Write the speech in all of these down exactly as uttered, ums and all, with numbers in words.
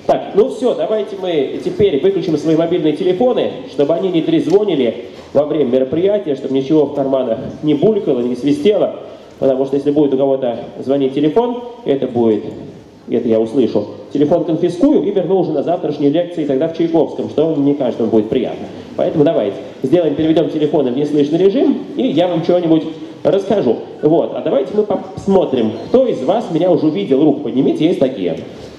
Так, ну все, давайте мы теперь выключим свои мобильные телефоны, чтобы они не трезвонили во время мероприятия, чтобы ничего в карманах не булькало, не свистело, потому что если будет у кого-то звонить телефон, это будет, это я услышу, телефон конфискую и верну уже на завтрашней лекции тогда в Чайковском, что не каждому будет приятно. Поэтому давайте сделаем, переведем телефоны в неслышный режим, и я вам чего-нибудь расскажу. Вот, а давайте мы посмотрим, кто из вас меня уже увидел, руку поднимите, есть такие?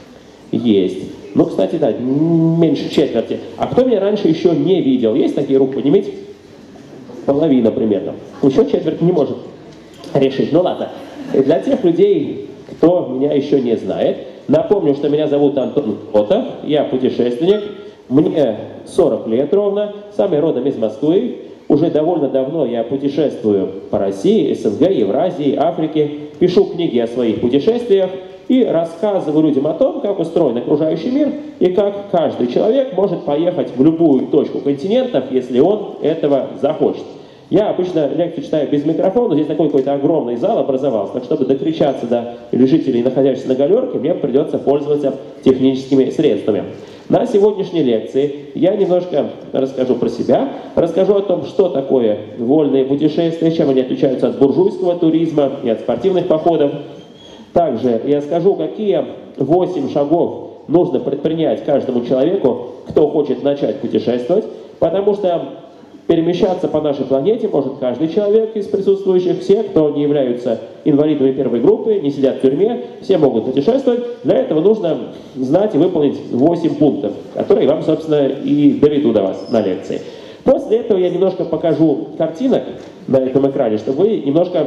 Есть. Ну, кстати, да, меньше четверти. А кто меня раньше еще не видел? Есть такие, руку поднимите? Половина примерно. Еще четверть не может решить. Ну ладно. Для тех людей, кто меня еще не знает, напомню, что меня зовут Антон Котов, я путешественник, мне сорок лет ровно, сам я родом из Москвы. Уже довольно давно я путешествую по России, СНГ, Евразии, Африке, пишу книги о своих путешествиях и рассказываю людям о том, как устроен окружающий мир и как каждый человек может поехать в любую точку континентов, если он этого захочет. Я обычно лекции читаю без микрофона, здесь такой какой-то огромный зал образовался, так чтобы докричаться до жителей, находящихся на галерке, мне придется пользоваться техническими средствами. На сегодняшней лекции я немножко расскажу про себя, расскажу о том, что такое вольные путешествия, чем они отличаются от буржуйского туризма и от спортивных походов. Также я скажу, какие восемь шагов нужно предпринять каждому человеку, кто хочет начать путешествовать, потому что перемещаться по нашей планете может каждый человек из присутствующих, все, кто не являются инвалидами первой группы, не сидят в тюрьме, все могут путешествовать. Для этого нужно знать и выполнить восемь пунктов, которые вам, собственно, и доведу до вас на лекции. После этого я немножко покажу картинок на этом экране, чтобы вы немножко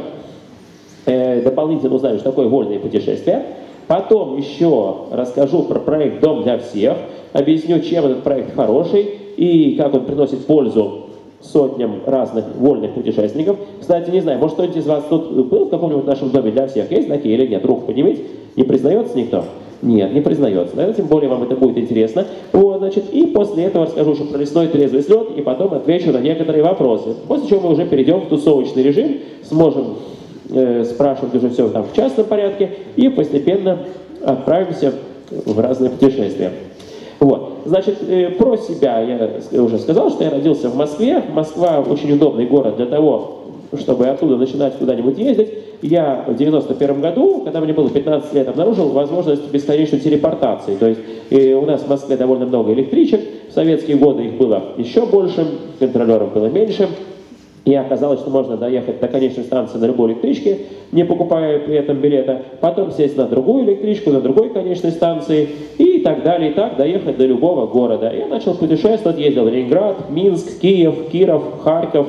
э, дополнительно узнали, что такое вольные путешествия. Потом еще расскажу про проект «Дом для всех», объясню, чем этот проект хороший и как он приносит пользу сотням разных вольных путешественников. Кстати, не знаю, может кто-нибудь из вас тут был в каком-нибудь нашем доме для всех? Есть такие или нет? Руку поднимите. Не признается никто? Нет, не признается. Наверное, тем более вам это будет интересно. Вот, значит, и после этого расскажу еще про лесной трезвый слет и потом отвечу на некоторые вопросы. После чего мы уже перейдем в тусовочный режим, сможем э, спрашивать уже все там в частном порядке и постепенно отправимся в разные путешествия. Вот. Значит, э, про себя я уже сказал, что я родился в Москве. Москва очень удобный город для того, чтобы оттуда начинать куда-нибудь ездить. Я в девяносто первом году, когда мне было пятнадцать лет, обнаружил возможность бесконечной телепортации. То есть э, у нас в Москве довольно много электричек. В советские годы их было еще больше, контролеров было меньше. И оказалось, что можно доехать до конечной станции на любой электричке, не покупая при этом билета, потом сесть на другую электричку, на другой конечной станции и так далее, и так доехать до любого города. Я начал путешествовать, ездил в Ленинград, Минск, Киев, Киров, Харьков,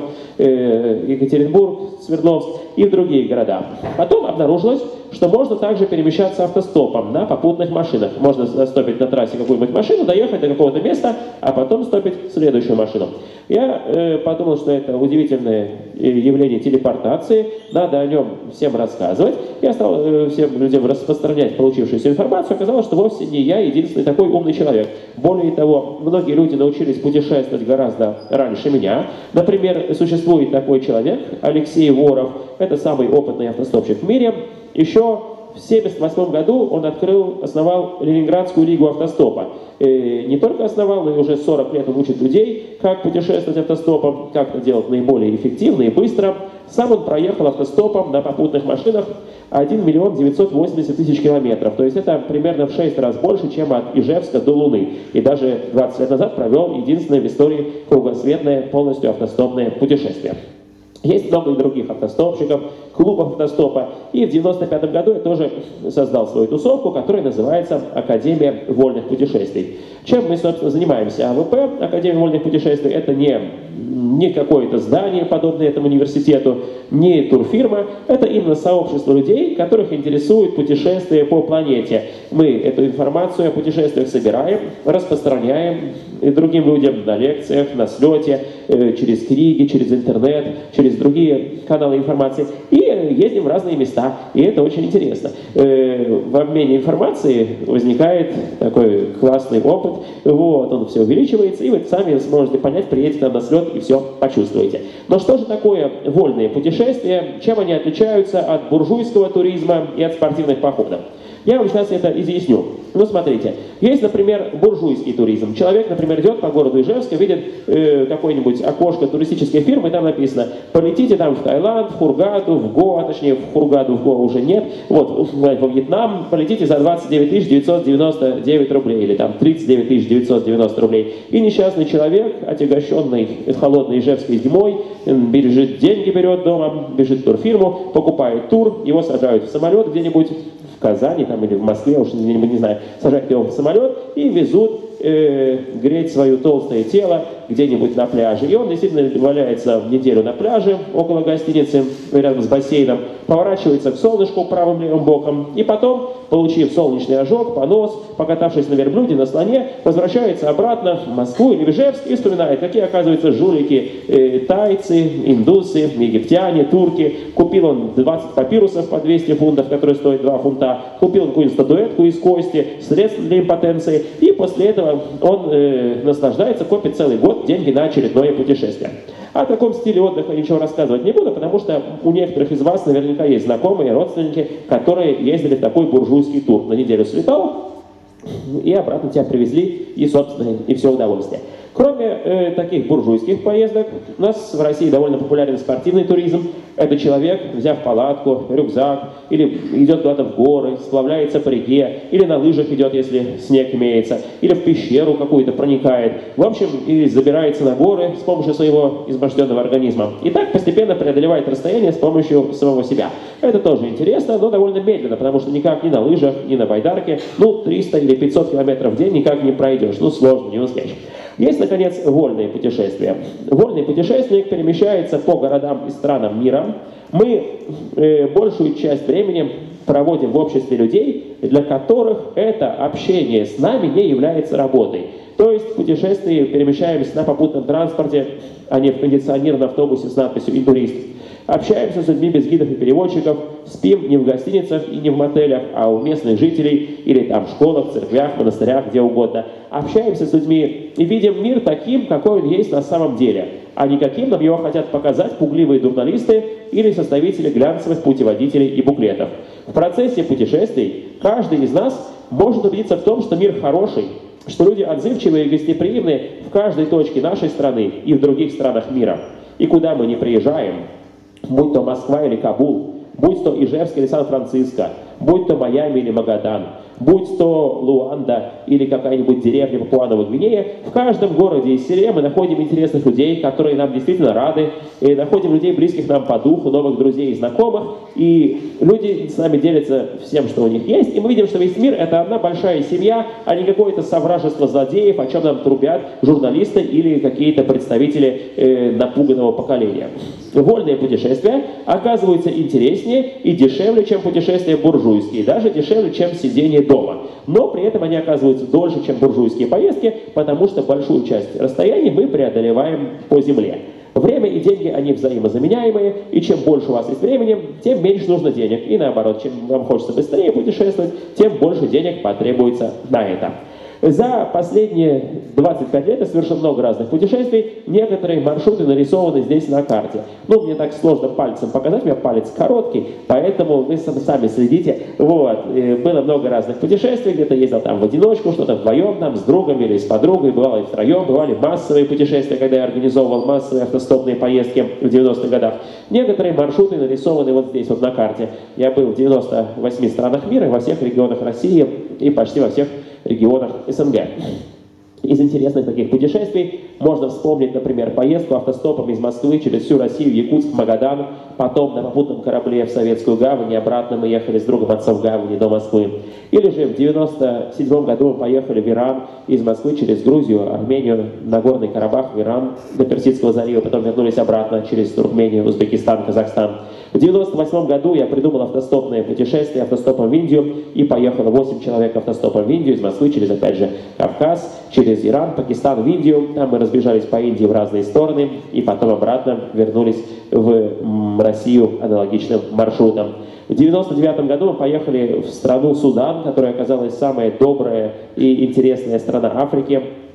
э, Екатеринбург, Свердловск и в другие города. Потом обнаружилось, что можно также перемещаться автостопом на попутных машинах. Можно стопить на трассе какую-нибудь машину, доехать до какого-то места, а потом стопить следующую машину. Я э, подумал, что это удивительное явление телепортации, надо о нем всем рассказывать. Я стал э, всем людям распространять получившуюся информацию. Оказалось, что вовсе не я единственный такой умный человек. Более того, многие люди научились путешествовать гораздо раньше меня. Например, существует такой человек, Алексей Воров, это самый опытный автостопщик в мире. Еще в семьдесят восьмом году он открыл, основал Ленинградскую лигу автостопа. И не только основал, но и уже сорок лет он учит людей, как путешествовать автостопом, как это делать наиболее эффективно и быстро. Сам он проехал автостопом на попутных машинах один миллион девятьсот восемьдесят тысяч километров. То есть это примерно в шесть раз больше, чем от Ижевска до Луны. И даже двадцать лет назад провел единственное в истории кругосветное полностью автостопное путешествие. Есть много и других автостопщиков, клубов автостопа. И в девяносто пятом году я тоже создал свою тусовку, которая называется Академия вольных путешествий. Чем мы, собственно, занимаемся? АВП, Академия вольных путешествий, это не, не какое-то здание, подобное этому университету, не турфирма. Это именно сообщество людей, которых интересует путешествие по планете. Мы эту информацию о путешествиях собираем, распространяем и другим людям на лекциях, на слете, через книги, через интернет, через другие каналы информации. И ездим в разные места. И это очень интересно. В обмене информации возникает такой классный опыт. Вот, он все увеличивается, и вы сами сможете понять, приедете там на слет и все почувствуете. Но что же такое вольные путешествия? Чем они отличаются от буржуйского туризма и от спортивных походов? Я вам сейчас это изъясню. Ну, смотрите, есть, например, буржуйский туризм. Человек, например, идет по городу Ижевска, видит э, какое-нибудь окошко туристической фирмы, и там написано: полетите там в Таиланд, в Хургаду, в Гоа, точнее, в Хургаду, в Гоа уже нет, вот, во Вьетнам, полетите за двадцать девять тысяч девятьсот девяносто девять рублей, или там тридцать девять тысяч девятьсот девяносто рублей. И несчастный человек, отягощенный холодной ижевской зимой, бежит, деньги берет дома, бежит в турфирму, покупает тур, его сажают в самолет где-нибудь в Казани там, или в Москве, уж не, не знаю, сажают его в самолет и везут э, греть свое толстое тело где-нибудь на пляже. И он действительно валяется в неделю на пляже около гостиницы, рядом с бассейном, поворачивается к солнышку правым левым боком, и потом, получив солнечный ожог, понос, покатавшись на верблюде, на слоне, возвращается обратно в Москву или в Ижевск и вспоминает, какие, оказывается, жулики э, тайцы, индусы, египтяне, турки. Купил он двадцать папирусов по двести фунтов, которые стоят два фунта, купил он какую-нибудь статуэтку из кости, средства для импотенции, и после этого он э, наслаждается, копит целый год деньги на очередное путешествие. О таком стиле отдыха ничего рассказывать не буду, потому что у некоторых из вас наверняка есть знакомые, родственники, которые ездили в такой буржуйский тур. На неделю слетал, и обратно тебя привезли, и, собственно, и все удовольствие. Кроме э, таких буржуйских поездок, у нас в России довольно популярен спортивный туризм. Это человек, взяв палатку, рюкзак, или идет куда-то в горы, сплавляется по реке, или на лыжах идет, если снег имеется, или в пещеру какую-то проникает. В общем, или забирается на горы с помощью своего изможденного организма. И так постепенно преодолевает расстояние с помощью самого себя. Это тоже интересно, но довольно медленно, потому что никак ни на лыжах, ни на байдарке, ну, триста или пятьсот километров в день никак не пройдешь. Ну, сложно, не успеешь. Есть, наконец, вольные путешествия. Вольный путешественник перемещается по городам и странам мира. Мы э, большую часть времени проводим в обществе людей, для которых это общение с нами не является работой. То есть в путешествии перемещаемся на попутном транспорте, а не в кондиционированном автобусе с надписью «Интурист». Общаемся с людьми без гидов и переводчиков, спим не в гостиницах и не в мотелях, а у местных жителей или там в школах, церквях, монастырях, где угодно. Общаемся с людьми и видим мир таким, какой он есть на самом деле, а не каким нам его хотят показать пугливые журналисты или составители глянцевых путеводителей и буклетов. В процессе путешествий каждый из нас может убедиться в том, что мир хороший, что люди отзывчивые и гостеприимные в каждой точке нашей страны и в других странах мира. И куда мы не приезжаем, будь то Москва или Кабул, будь то Ижевск или Сан-Франциско, будь то Майами или Магадан, будь то Луанда или какая-нибудь деревня Папуа-Новой Гвинеи, в каждом городе и селе мы находим интересных людей, которые нам действительно рады, и находим людей, близких нам по духу, новых друзей и знакомых, и люди с нами делятся всем, что у них есть, и мы видим, что весь мир — это одна большая семья, а не какое-то совражество злодеев, о чем нам трубят журналисты или какие-то представители э, напуганного поколения. Вольные путешествия оказываются интереснее и дешевле, чем путешествия буржуйские, даже дешевле, чем сидение дома. Но при этом они оказываются дольше, чем буржуйские поездки, потому что большую часть расстояний мы преодолеваем по земле. Время и деньги, они взаимозаменяемые, и чем больше у вас есть времени, тем меньше нужно денег. И наоборот, чем вам хочется быстрее путешествовать, тем больше денег потребуется на это. За последние двадцать пять лет я совершил много разных путешествий. Некоторые маршруты нарисованы здесь на карте. Ну, мне так сложно пальцем показать, у меня палец короткий, поэтому вы сами следите. Вот. Было много разных путешествий, где-то ездил там в одиночку, что-то вдвоем, там с другом или с подругой, бывало и втроем, бывали массовые путешествия, когда я организовывал массовые автостопные поездки в девяностых годах. Некоторые маршруты нарисованы вот здесь, вот на карте. Я был в девяноста восьми странах мира, во всех регионах России и почти во всех регионах СНГ. Из интересных таких путешествий можно вспомнить, например, поездку автостопом из Москвы через всю Россию, Якутск, Магадан, потом на попутном корабле в Советскую гавань, и обратно мы ехали с другом отца в гавани до Москвы. Или же в девяносто седьмом году мы поехали в Иран из Москвы через Грузию, Армению, Нагорный Карабах, в Иран, до Персидского залива, потом вернулись обратно через Туркмению, Узбекистан, Казахстан. В девяносто восьмом году я придумал автостопное путешествие автостопом в Индию, и поехало восемь человек автостопом в Индию из Москвы через, опять же, Кавказ, через Иран, Пакистан, в Индию. Там мы разбежались по Индии в разные стороны, и потом обратно вернулись в Россию аналогичным маршрутом. В девяносто девятом году мы поехали в страну Судан, которая оказалась самая добрая и интересная страна Африки.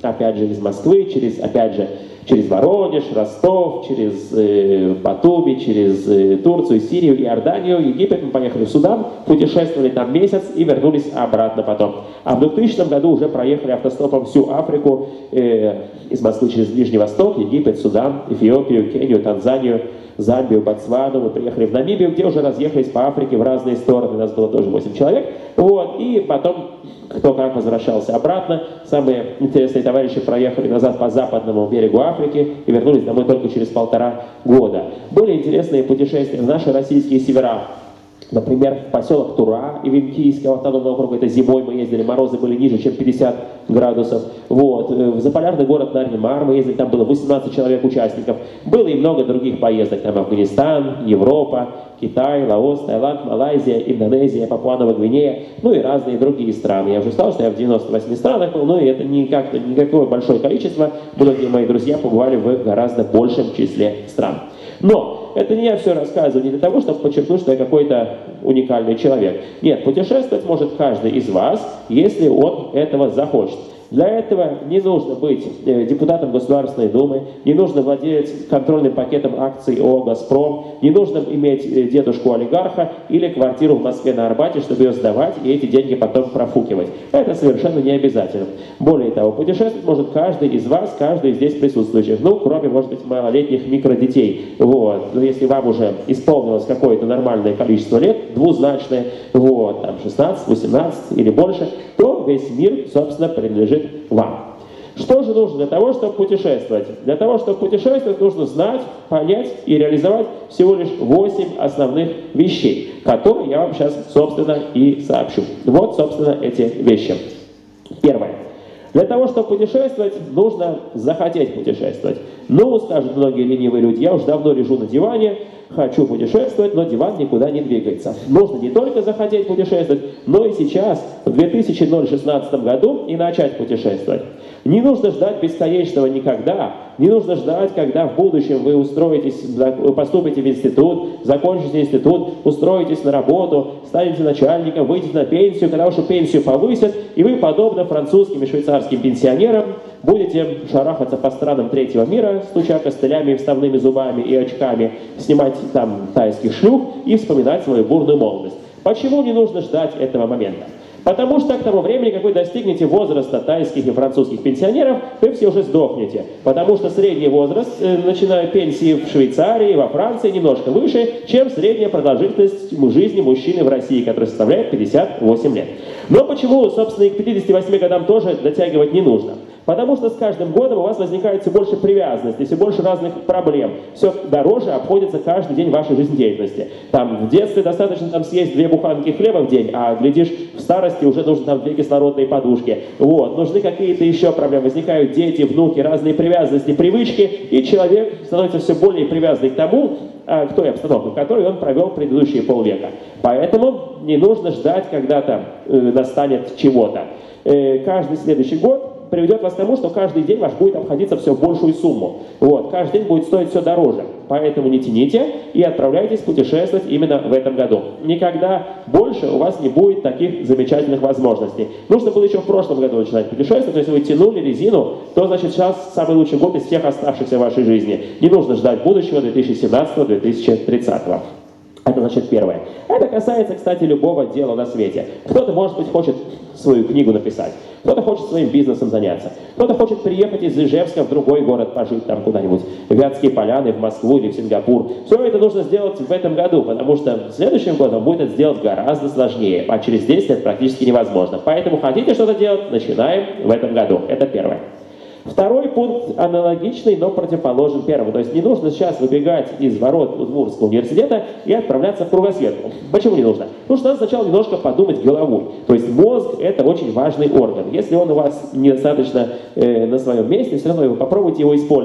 опять же, из Москвы, через, опять же, через Воронеж, Ростов, через э, Батуми, через э, Турцию, Сирию, Иорданию, Египет. Мы поехали в Судан, путешествовали там месяц и вернулись обратно потом. А в двухтысячном году уже проехали автостопом всю Африку, э, из Москвы через Ближний Восток, Египет, Судан, Эфиопию, Кению, Танзанию, Замбию, Ботсвану. Мы приехали в Намибию, где уже разъехались по Африке в разные стороны. У нас было тоже восемь человек. Вот. И потом, кто как возвращался обратно. Самые интересные товарищи проехали назад по западному берегу Африки и вернулись домой только через полтора года. Были интересные путешествия в наши российские севера. Например, в поселок Тура Ивенкийского автономного округа, это зимой мы ездили, морозы были ниже, чем пятьдесят градусов. Вот. В заполярный город Нарьян-Мар мы ездили, там было восемнадцать человек участников. Было и много других поездок, там Афганистан, Европа, Китай, Лаос, Таиланд, Малайзия, Индонезия, Папуа-Новая Гвинея, ну и разные другие страны. Я уже сказал, что я в девяноста восьми странах был, но и это не как-то никакое большое количество. Многие мои друзья побывали в гораздо большем числе стран. Но это не я все рассказываю не для того, чтобы подчеркнуть, что я какой-то уникальный человек. Нет, путешествовать может каждый из вас, если он этого захочет. Для этого не нужно быть депутатом Государственной Думы, не нужно владеть контрольным пакетом акций ООО «Газпром», не нужно иметь дедушку-олигарха или квартиру в Москве на Арбате, чтобы ее сдавать и эти деньги потом профукивать. Это совершенно не обязательно. Более того, путешествовать может каждый из вас, каждый из здесь присутствующих, ну, кроме, может быть, малолетних микродетей. Вот. Но если вам уже исполнилось какое-то нормальное количество лет, двузначное, вот, там шестнадцать, восемнадцать или больше, то весь мир, собственно, принадлежит вам. Что же нужно для того, чтобы путешествовать? Для того, чтобы путешествовать, нужно знать, понять и реализовать всего лишь восемь основных вещей, которые я вам сейчас, собственно, и сообщу. Вот, собственно, эти вещи. Первое. Для того, чтобы путешествовать, нужно захотеть путешествовать. Ну, скажут многие ленивые люди, я уже давно лежу на диване, хочу путешествовать, но диван никуда не двигается. Нужно не только захотеть путешествовать, но и сейчас, в две тысячи шестнадцатом году, и начать путешествовать. Не нужно ждать бесконечного никогда, не нужно ждать, когда в будущем вы устроитесь, поступите в институт, закончите институт, устроитесь на работу, станете начальником, выйдете на пенсию, когда вашу пенсию повысят, и вы, подобно французским и швейцарским пенсионерам, будете шарахаться по странам третьего мира, стуча костылями, вставными зубами и очками, снимать там тайских шлюх и вспоминать свою бурную молодость. Почему не нужно ждать этого момента? Потому что к тому времени, как вы достигнете возраста тайских и французских пенсионеров, вы все уже сдохнете. Потому что средний возраст, э, начиная пенсии в Швейцарии, во Франции, немножко выше, чем средняя продолжительность жизни мужчины в России, которая составляет пятьдесят восемь лет. Но почему, собственно, и к пятидесяти восьми годам тоже дотягивать не нужно? Потому что с каждым годом у вас возникает все больше привязанности, все больше разных проблем. Все дороже обходится каждый день вашей жизнедеятельности. Там в детстве достаточно там съесть две буханки хлеба в день, а глядишь, в старости уже нужно там две кислородные подушки. Вот. Нужны какие-то еще проблемы. Возникают дети, внуки, разные привязанности, привычки, и человек становится все более привязанный к тому, к той обстановке, в которой он провел предыдущие полвека. Поэтому не нужно ждать, когда-то э, настанет чего-то. Э, каждый следующий год приведет вас к тому, что каждый день ваш будет обходиться все в большую сумму. Вот, каждый день будет стоить все дороже. Поэтому не тяните и отправляйтесь путешествовать именно в этом году. Никогда больше у вас не будет таких замечательных возможностей. Нужно было еще в прошлом году начинать путешествовать, но если вы тянули резину, то значит сейчас самый лучший год из всех оставшихся в вашей жизни. Не нужно ждать будущего две тысячи семнадцатого — две тысячи тридцатого. Это значит первое. Это касается, кстати, любого дела на свете. Кто-то, может быть, хочет свою книгу написать, кто-то хочет своим бизнесом заняться, кто-то хочет приехать из Ижевска в другой город, пожить там куда-нибудь, в Вятские Поляны, в Москву или в Сингапур. Все это нужно сделать в этом году, потому что следующим годом будет это сделать гораздо сложнее, а через десять лет практически невозможно. Поэтому хотите что-то делать, начинаем в этом году. Это первое. Второй пункт аналогичный, но противоположен первому. То есть не нужно сейчас выбегать из ворот Удмуртского университета и отправляться в кругосветку. Почему не нужно? Потому что надо сначала немножко подумать головой. То есть мозг — это очень важный орган. Если он у вас недостаточно э, на своем месте, все равно вы попробуйте его использовать.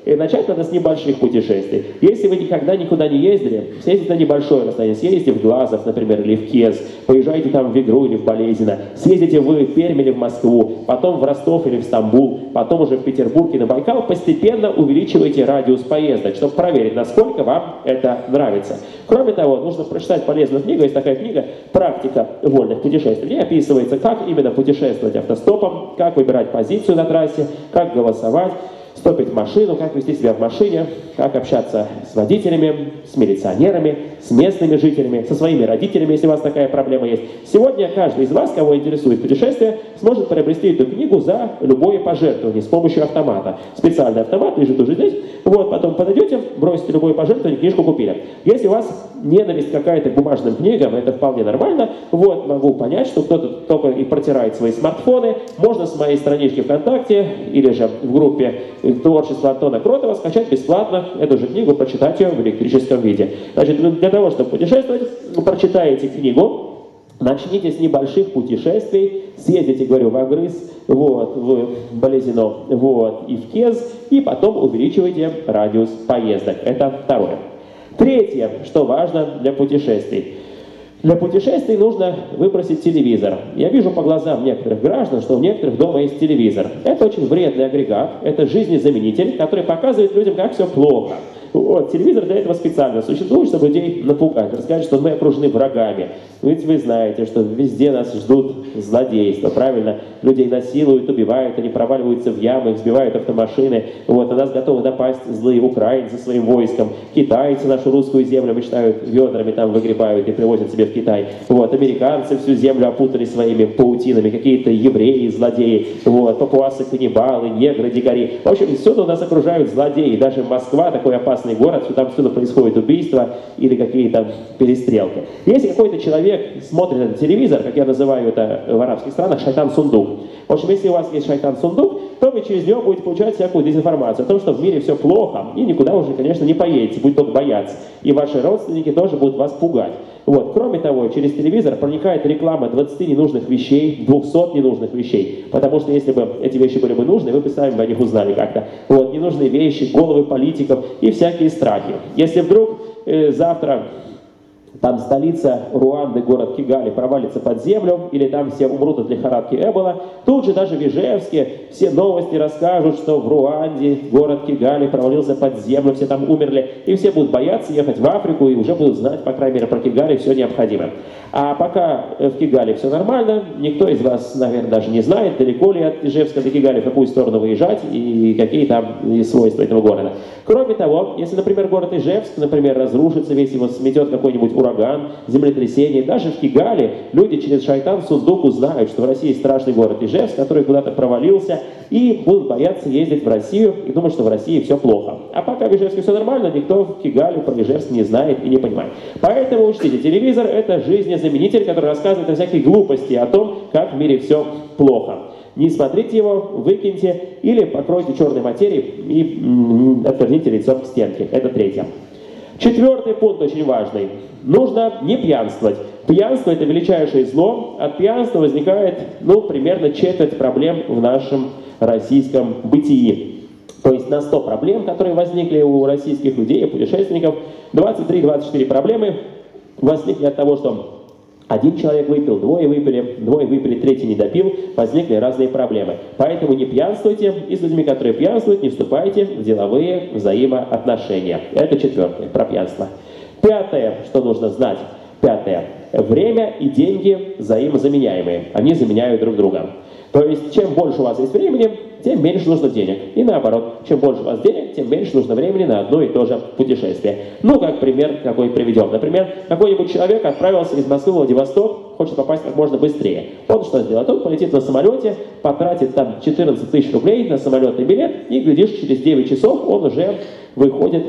И начать надо с небольших путешествий. Если вы никогда никуда не ездили, съездите на небольшое расстояние, съездите в Глазов, например, или в Кез, поезжайте там в Вигру или в Болезино, съездите в Пермь или в Москву, потом в Ростов или в Стамбул, потом уже в Петербург и на Байкал, постепенно увеличивайте радиус поездок, чтобы проверить, насколько вам это нравится. Кроме того, нужно прочитать полезную книгу, есть такая книга «Практика вольных путешествий», где описывается, как именно путешествовать автостопом, как выбирать позицию на трассе, как голосовать, стопить машину, как вести себя в машине, как общаться с водителями, с милиционерами, с местными жителями, со своими родителями, если у вас такая проблема есть. Сегодня каждый из вас, кого интересует путешествие, сможет приобрести эту книгу за любое пожертвование с помощью автомата. Специальный автомат лежит уже здесь. Вот, потом подойдете, бросите любое пожертвование, книжку купили. Если у вас ненависть какая-то к бумажным книгам, это вполне нормально. Вот, могу понять, что кто-то только и протирает свои смартфоны. Можно с моей странички ВКонтакте или же в группе творчество Антона Кротова скачать бесплатно эту же книгу, прочитать ее в электрическом виде. Значит, для того, чтобы путешествовать, прочитаете книгу, начните с небольших путешествий, съездите, говорю, в Агрыз, вот, в Болезино, вот, и в Кез, и потом увеличивайте радиус поездок. Это второе. Третье, что важно для путешествий. Для путешествий нужно выбросить телевизор. Я вижу по глазам некоторых граждан, что у некоторых дома есть телевизор. Это очень вредный агрегат, это жизнезаменитель, который показывает людям, как все плохо. Вот, телевизор для этого специально существует, чтобы людей напугать, рассказать, что мы окружены врагами. Ведь вы знаете, что везде нас ждут злодейства, правильно? Людей насилуют, убивают, они проваливаются в ямы, их сбивают автомашины. Вот, на нас готовы напасть злые украинцы своим войском. Китайцы нашу русскую землю мечтают ведрами там выгребают и привозят себе в Китай. Вот, американцы всю землю опутали своими паутинами, какие-то евреи, злодеи, вот, папуасы, каннибалы, негры, дикари. В общем, всюду нас окружают злодеи. Даже Москва, такой опасный город, что там всюду происходит убийство или какие-то перестрелки. Если какой-то человек смотрит этот телевизор, как я называю это в арабских странах, шайтан-сундук. В общем, если у вас есть шайтан-сундук, то вы через него будете получать всякую дезинформацию о том, что в мире все плохо, и никуда уже, конечно, не поедете, будете только бояться. И ваши родственники тоже будут вас пугать. Вот. Кроме того, через телевизор проникает реклама двадцати ненужных вещей, двухсот ненужных вещей. Потому что если бы эти вещи были бы нужны, вы бы сами бы о них узнали как-то. Вот. Ненужные вещи, головы политиков и всякие страхи. Если вдруг э, завтра там столица Руанды, город Кигали, провалится под землю, или там все умрут от лихорадки Эбола, тут же даже в Ижевске все новости расскажут, что в Руанде город Кигали провалился под землю, все там умерли, и все будут бояться ехать в Африку, и уже будут знать, по крайней мере, про Кигали все необходимое. А пока в Кигали все нормально, никто из вас, наверное, даже не знает, далеко ли от Ижевска до Кигали, в какую сторону выезжать, и какие там свойства этого города. Кроме того, если, например, город Ижевск, например, разрушится, весь его сметет какой-нибудь ураган, землетрясение, даже в Кигали люди через шайтан-сундук узнают, что в России есть страшный город Ижевск, который куда-то провалился, и будут бояться ездить в Россию и думать, что в России все плохо. А пока в Ижевске все нормально, никто в Кигали про Ижевск не знает и не понимает. Поэтому учтите, телевизор — это жизнезаменитель, который рассказывает о всякой глупости, о том, как в мире все плохо. Не смотрите его, выкиньте или покройте черной материей и м-м, отверните лицом к стенке. Это третье. Четвертый пункт очень важный. Нужно не пьянствовать. Пьянство — это величайшее зло. От пьянства возникает, ну, примерно четверть проблем в нашем российском бытии. То есть на сто проблем, которые возникли у российских людей, путешественников, двадцать три — двадцать четыре проблемы возникли от того, что один человек выпил, двое выпили, двое выпили, третий не допил, возникли разные проблемы. Поэтому не пьянствуйте, и с людьми, которые пьянствуют, не вступайте в деловые взаимоотношения. Это четвертое, про пьянство. Пятое, что нужно знать. Пятое. Время и деньги взаимозаменяемые. Они заменяют друг друга. То есть, чем больше у вас есть времени, тем меньше нужно денег. И наоборот, чем больше у вас денег, тем меньше нужно времени на одно и то же путешествие. Ну, как пример какой приведем. Например, какой-нибудь человек отправился из Москвы в Владивосток, хочет попасть как можно быстрее. Он что сделает? Он полетит на самолете, потратит там четырнадцать тысяч рублей на самолетный билет, и, глядишь, через девять часов он уже выходит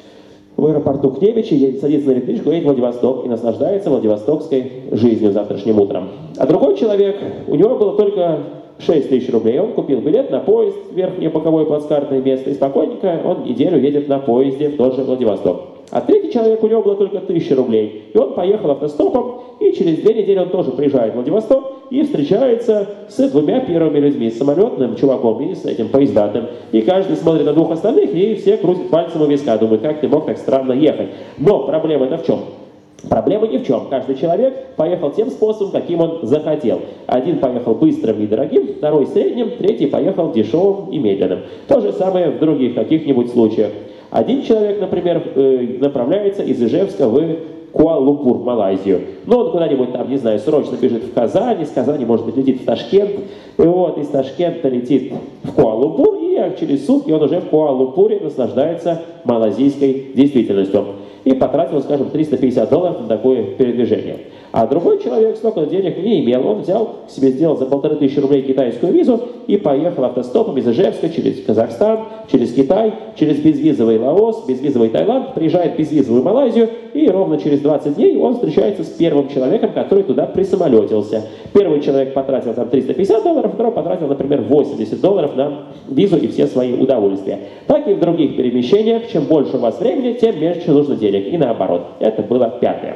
в аэропорту Кневичи, едет, садится на электричку, едет в Владивосток и наслаждается владивостокской жизнью завтрашним утром. А другой человек, у него было только шесть тысяч рублей, он купил билет на поезд, верхнее боковое плацкартное место, и спокойненько он неделю едет на поезде в тот же Владивосток. А третий человек, у него было только тысяча рублей. И он поехал автостопом, и через две недели он тоже приезжает в Владивосток и встречается с двумя первыми людьми, с самолетным чуваком и с этим поездатым. И каждый смотрит на двух остальных, и все крутят пальцем у виска, думают, как ты мог так странно ехать. Но проблема-то в чем? Проблема ни в чем. Каждый человек поехал тем способом, каким он захотел. Один поехал быстрым и дорогим, второй средним, третий поехал дешевым и медленным. То же самое в других каких-нибудь случаях. Один человек, например, направляется из Ижевска в Куала-Лумпур, в Малайзию. Но он куда-нибудь там, не знаю, срочно бежит в Казань, из Казани, может быть, летит в Ташкент. И вот из Ташкента летит в Куала-Лумпур, и через сутки он уже в Куала-Лумпуре наслаждается малазийской действительностью. И потратил, скажем, триста пятьдесят долларов на такое передвижение. А другой человек столько денег не имел. Он взял, себе сделал за полторы тысячи рублей китайскую визу и поехал автостопом из Ижевска через Казахстан, через Китай, через безвизовый Лаос, безвизовый Таиланд, приезжает в безвизовую Малайзию, и ровно через двадцать дней он встречается с первым человеком, который туда присамолетился. Первый человек потратил там триста пятьдесят долларов, второй потратил, например, восемьдесят долларов на визу и все свои удовольствия. Так и в других перемещениях, чем больше у вас времени, тем меньше нужно денег. И наоборот. Это было пятое.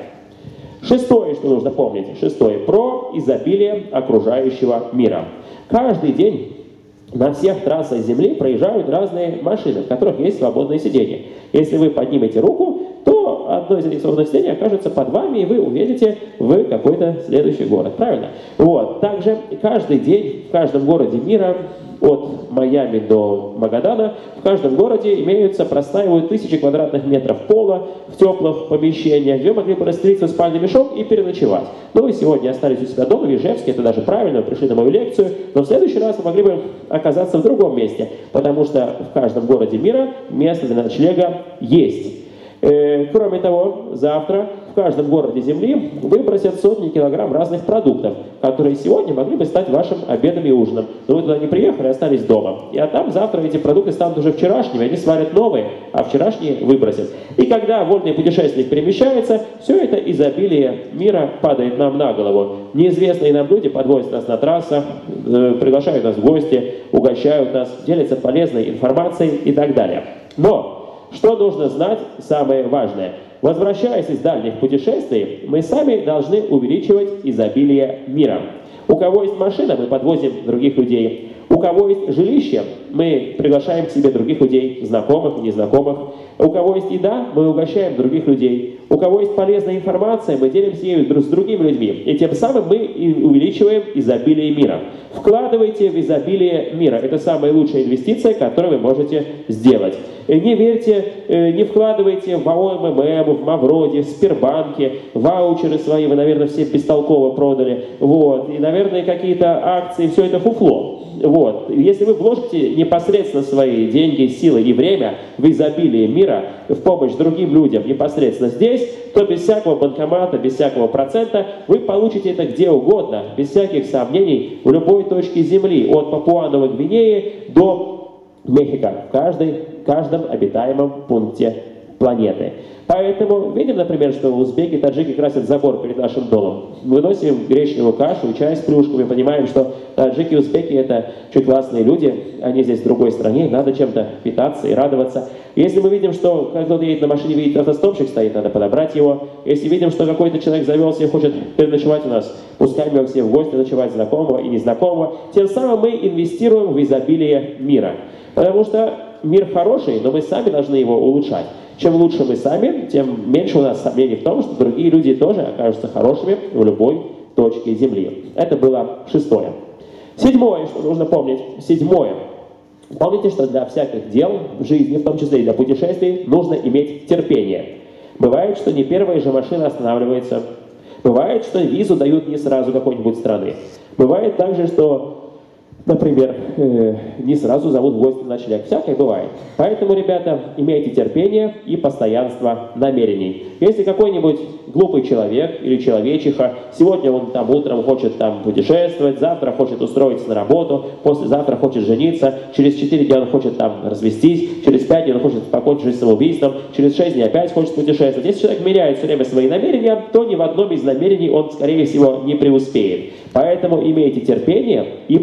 Шестое, что нужно помнить. Шестое. Про изобилие окружающего мира. Каждый день на всех трассах Земли проезжают разные машины, в которых есть свободное сиденье. Если вы поднимете руку, то одно из этих свободных сидений окажется под вами, и вы уедете в какой-то следующий город. Правильно? Вот. Также каждый день в каждом городе мира, от Майами до Магадана, в каждом городе имеются, простаивают тысячи квадратных метров пола в теплых помещениях, где вы могли бы расстелиться в спальный мешок и переночевать. Но вы сегодня остались у себя дома в Ижевске, это даже правильно, вы пришли на мою лекцию, но в следующий раз вы могли бы оказаться в другом месте, потому что в каждом городе мира место для ночлега есть. Кроме того, завтра в каждом городе Земли выбросят сотни килограмм разных продуктов, которые сегодня могли бы стать вашим обедом и ужином. Но вы туда не приехали, остались дома. И а там завтра эти продукты станут уже вчерашними, они сварят новые, а вчерашние выбросят. И когда вольный путешественник перемещается, все это изобилие мира падает нам на голову. Неизвестные нам люди подвозят нас на трассах, приглашают нас в гости, угощают нас, делятся полезной информацией и так далее. Но что нужно знать, самое важное. Возвращаясь из дальних путешествий, мы сами должны увеличивать изобилие мира. У кого есть машина, мы подвозим других людей. У кого есть жилище, мы приглашаем к себе других людей, знакомых и незнакомых. У кого есть еда, мы угощаем других людей. У кого есть полезная информация, мы делимся ею с другими людьми. И тем самым мы увеличиваем изобилие мира. Вкладывайте в изобилие мира. Это самая лучшая инвестиция, которую вы можете сделать. Не верьте, не вкладывайте в АОММ, в Мавроди, в Сбербанке, ваучеры свои вы, наверное, все бестолково продали. Вот. И, наверное, какие-то акции, все это фуфло. Вот. Если вы вложите непосредственно свои деньги, силы и время в изобилие мира, в помощь другим людям непосредственно здесь, то без всякого банкомата, без всякого процента вы получите это где угодно, без всяких сомнений, в любой точке Земли, от Папуа-Новой Гвинеи до Мехико, в каждой, каждом обитаемом пункте планеты. Поэтому видим, например, что узбеки, таджики красят забор перед нашим домом. Выносим гречневую кашу и чай с плюшками, понимаем, что таджики и узбеки — это очень классные люди, они здесь в другой стране, надо чем-то питаться и радоваться. Если мы видим, что когда кто-то едет на машине, видит автостопщик стоит, надо подобрать его. Если видим, что какой-то человек завелся и хочет переночевать у нас, пускаем его все в гости ночевать, знакомого и незнакомого. Тем самым мы инвестируем в изобилие мира. Потому что мир хороший, но мы сами должны его улучшать. Чем лучше мы сами, тем меньше у нас сомнений в том, что другие люди тоже окажутся хорошими в любой точке Земли. Это было шестое. Седьмое, что нужно помнить. Седьмое. Помните, что для всяких дел в жизни, в том числе и для путешествий, нужно иметь терпение. Бывает, что не первая же машина останавливается. Бывает, что визу дают не сразу какой-нибудь страны. Бывает также, что, например, э, не сразу зовут в гости на ночлег. Всякое бывает. Поэтому, ребята, имейте терпение и постоянство намерений. Если какой-нибудь глупый человек или человечиха, сегодня он там утром хочет там путешествовать, завтра хочет устроиться на работу, послезавтра хочет жениться, через четыре дня он хочет там развестись, через пять дней он хочет покончить жизнь самоубийством, через шесть дней опять хочет путешествовать. Если человек меняет все время свои намерения, то ни в одном из намерений он, скорее всего, не преуспеет. Поэтому имейте терпение и постоянство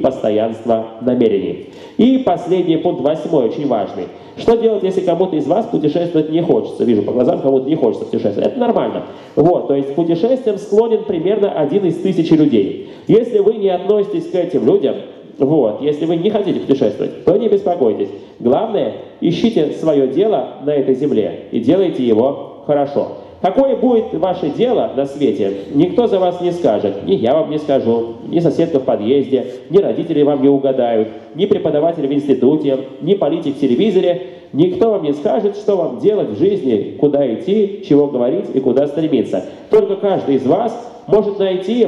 постоянства намерений. И последний пункт, восьмой, очень важный. Что делать, если кому-то из вас путешествовать не хочется? Вижу по глазам, кому-то не хочется путешествовать. Это нормально. Вот, то есть к путешествиям склонен примерно один из тысячи людей. Если вы не относитесь к этим людям, вот, если вы не хотите путешествовать, то не беспокойтесь. Главное, ищите свое дело на этой земле и делайте его хорошо. Какое будет ваше дело на свете, никто за вас не скажет. Ни я вам не скажу, ни соседка в подъезде, ни родители вам не угадают, ни преподаватель в институте, ни политик в телевизоре. Никто вам не скажет, что вам делать в жизни, куда идти, чего говорить и куда стремиться. Только каждый из вас может найти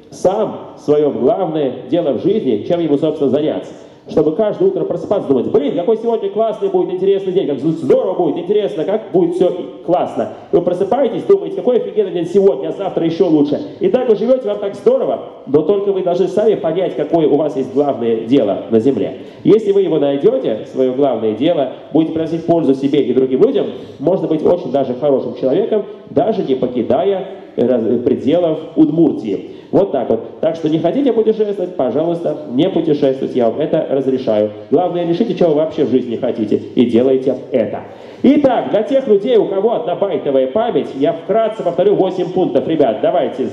сам свое главное дело в жизни, чем ему, собственно, заняться. Чтобы каждое утро просыпаться, думать: блин, какой сегодня классный будет, интересный день, как здорово будет, интересно, как будет все классно. Вы просыпаетесь, думаете, какой офигенный день сегодня, а завтра еще лучше. И так вы живете, вам так здорово, но только вы должны сами понять, какое у вас есть главное дело на земле. Если вы его найдете, свое главное дело, будете приносить пользу себе и другим людям, можно быть очень даже хорошим человеком, даже не покидая пределов Удмуртии. Вот так вот. Так что не хотите путешествовать, пожалуйста, не путешествуйте, я вам это разрешаю. Главное, решите, чего вы вообще в жизни хотите, и делайте это. Итак, для тех людей, у кого однобайтовая память, я вкратце повторю восемь пунктов. Ребят, давайте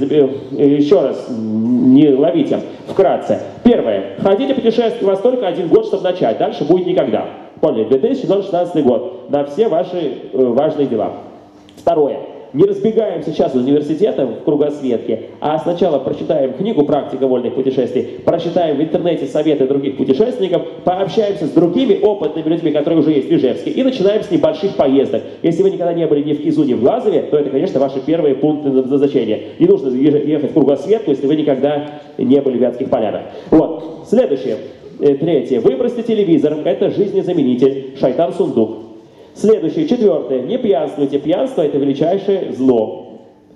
еще раз, не ловите, вкратце. Первое. Хотите путешествовать, у вас только один год, чтобы начать, дальше будет никогда. Поняли? две тысячи шестнадцатый год на все ваши важные дела. Второе. Не разбегаем сейчас из университета в кругосветке, а сначала прочитаем книгу «Практика вольных путешествий», прочитаем в интернете советы других путешественников, пообщаемся с другими опытными людьми, которые уже есть в Ижевске, и начинаем с небольших поездок. Если вы никогда не были ни в Кизу, ни в Глазове, то это, конечно, ваши первые пункты назначения. Не нужно ехать в кругосветку, если вы никогда не были в Вятских Полянах. Вот. Следующее. Третье. Выбросьте телевизор. Это жизнезаменитель. Шайтан-сундук. Следующее, четвертое. Не пьянствуйте. Пьянство – это величайшее зло.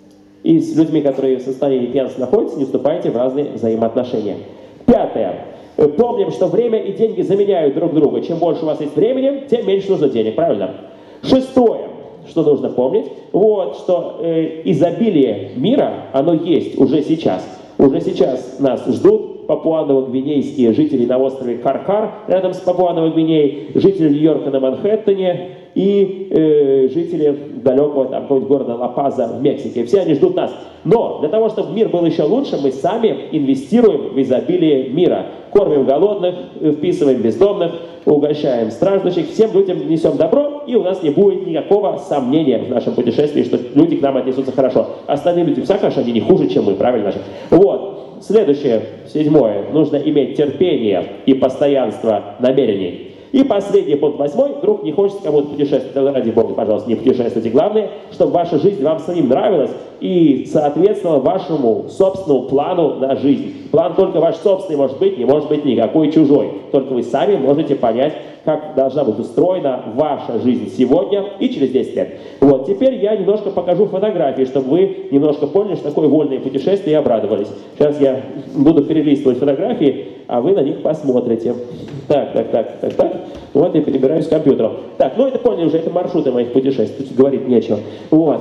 И с людьми, которые в состоянии пьянства находятся, не вступайте в разные взаимоотношения. Пятое. Помним, что время и деньги заменяют друг друга. Чем больше у вас есть времени, тем меньше нужно денег. Правильно? Шестое, что нужно помнить, вот, что э, изобилие мира, оно есть уже сейчас. Уже сейчас нас ждут папуаново-гвинейские жители на острове Каркар, рядом с Папуаново-Гвинеей, жители Нью-Йорка на Манхэттене и э, жители далекого там какого-нибудь города Ла-Паза в Мексике. Все они ждут нас. Но для того, чтобы мир был еще лучше, мы сами инвестируем в изобилие мира. Кормим голодных, вписываем бездомных, угощаем страждущих, всем людям несем добро, и у нас не будет никакого сомнения в нашем путешествии, что люди к нам отнесутся хорошо. Остальные люди всяко, они не хуже, чем мы, правильно же? Вот. Следующее, седьмое. Нужно иметь терпение и постоянство намерений. И последний пункт, восьмой. Вдруг не хочется кому-то путешествовать. Тогда, ради Бога, пожалуйста, не путешествуйте. Главное, чтобы ваша жизнь вам самим нравилась и соответствовала вашему собственному плану на жизнь. План только ваш собственный может быть, не может быть никакой чужой. Только вы сами можете понять, как должна быть устроена ваша жизнь сегодня и через десять лет. Вот, теперь я немножко покажу фотографии, чтобы вы немножко поняли, что такое вольное путешествие, и обрадовались. Сейчас я буду перелистывать фотографии, а вы на них посмотрите. Так, так, так, так, так. Вот я перебираюсь к компьютеру. Так, ну это поняли уже, это маршруты моих путешествий, тут говорить нечего. Вот.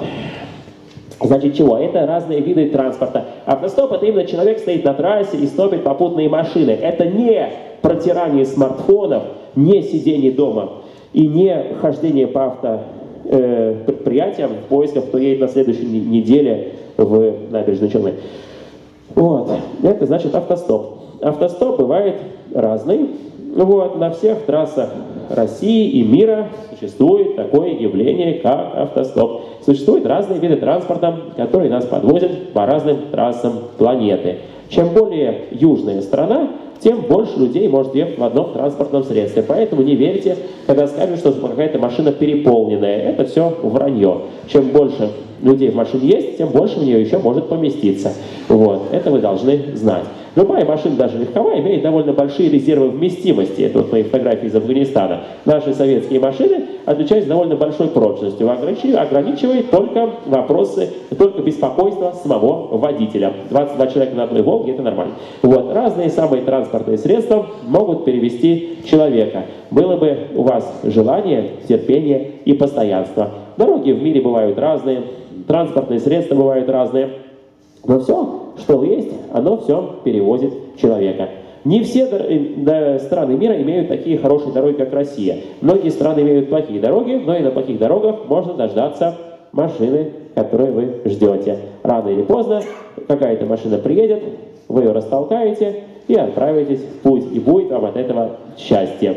Значит, чего? Это разные виды транспорта. Автостоп – это именно человек стоит на трассе и стопит попутные машины. Это не протирание смартфонов, не сидение дома и не хождение по автопредприятиям в поисках, кто едет на следующей неделе в набережные Челны. Вот. Это значит автостоп. Автостоп бывает разный. Вот. На всех трассах России и мира существует такое явление, как автостоп. Существуют разные виды транспорта, которые нас подвозят по разным трассам планеты. Чем более южная страна, тем больше людей может ехать в одном транспортном средстве. Поэтому не верьте, когда скажут, что какая-то машина переполненная. Это все вранье. Чем больше людей в машине есть, тем больше в нее еще может поместиться. Вот. Это вы должны знать. Любая машина, даже легковая, имеет довольно большие резервы вместимости. Это вот мои фотографии из Афганистана. Наши советские машины отличаются довольно большой прочностью, ограничивает только вопросы, только беспокойство самого водителя. двадцать два человека на одной «Волге» — это нормально. Вот. Разные самые транспортные средства могут перевести человека. Было бы у вас желание, терпение и постоянство. Дороги в мире бывают разные, транспортные средства бывают разные. Но все, что есть, оно все перевозит человека. Не все страны мира имеют такие хорошие дороги, как Россия. Многие страны имеют плохие дороги, но и на плохих дорогах можно дождаться машины, которую вы ждете. Рано или поздно какая-то машина приедет, вы ее растолкаете и отправитесь в путь. И будет вам от этого счастье.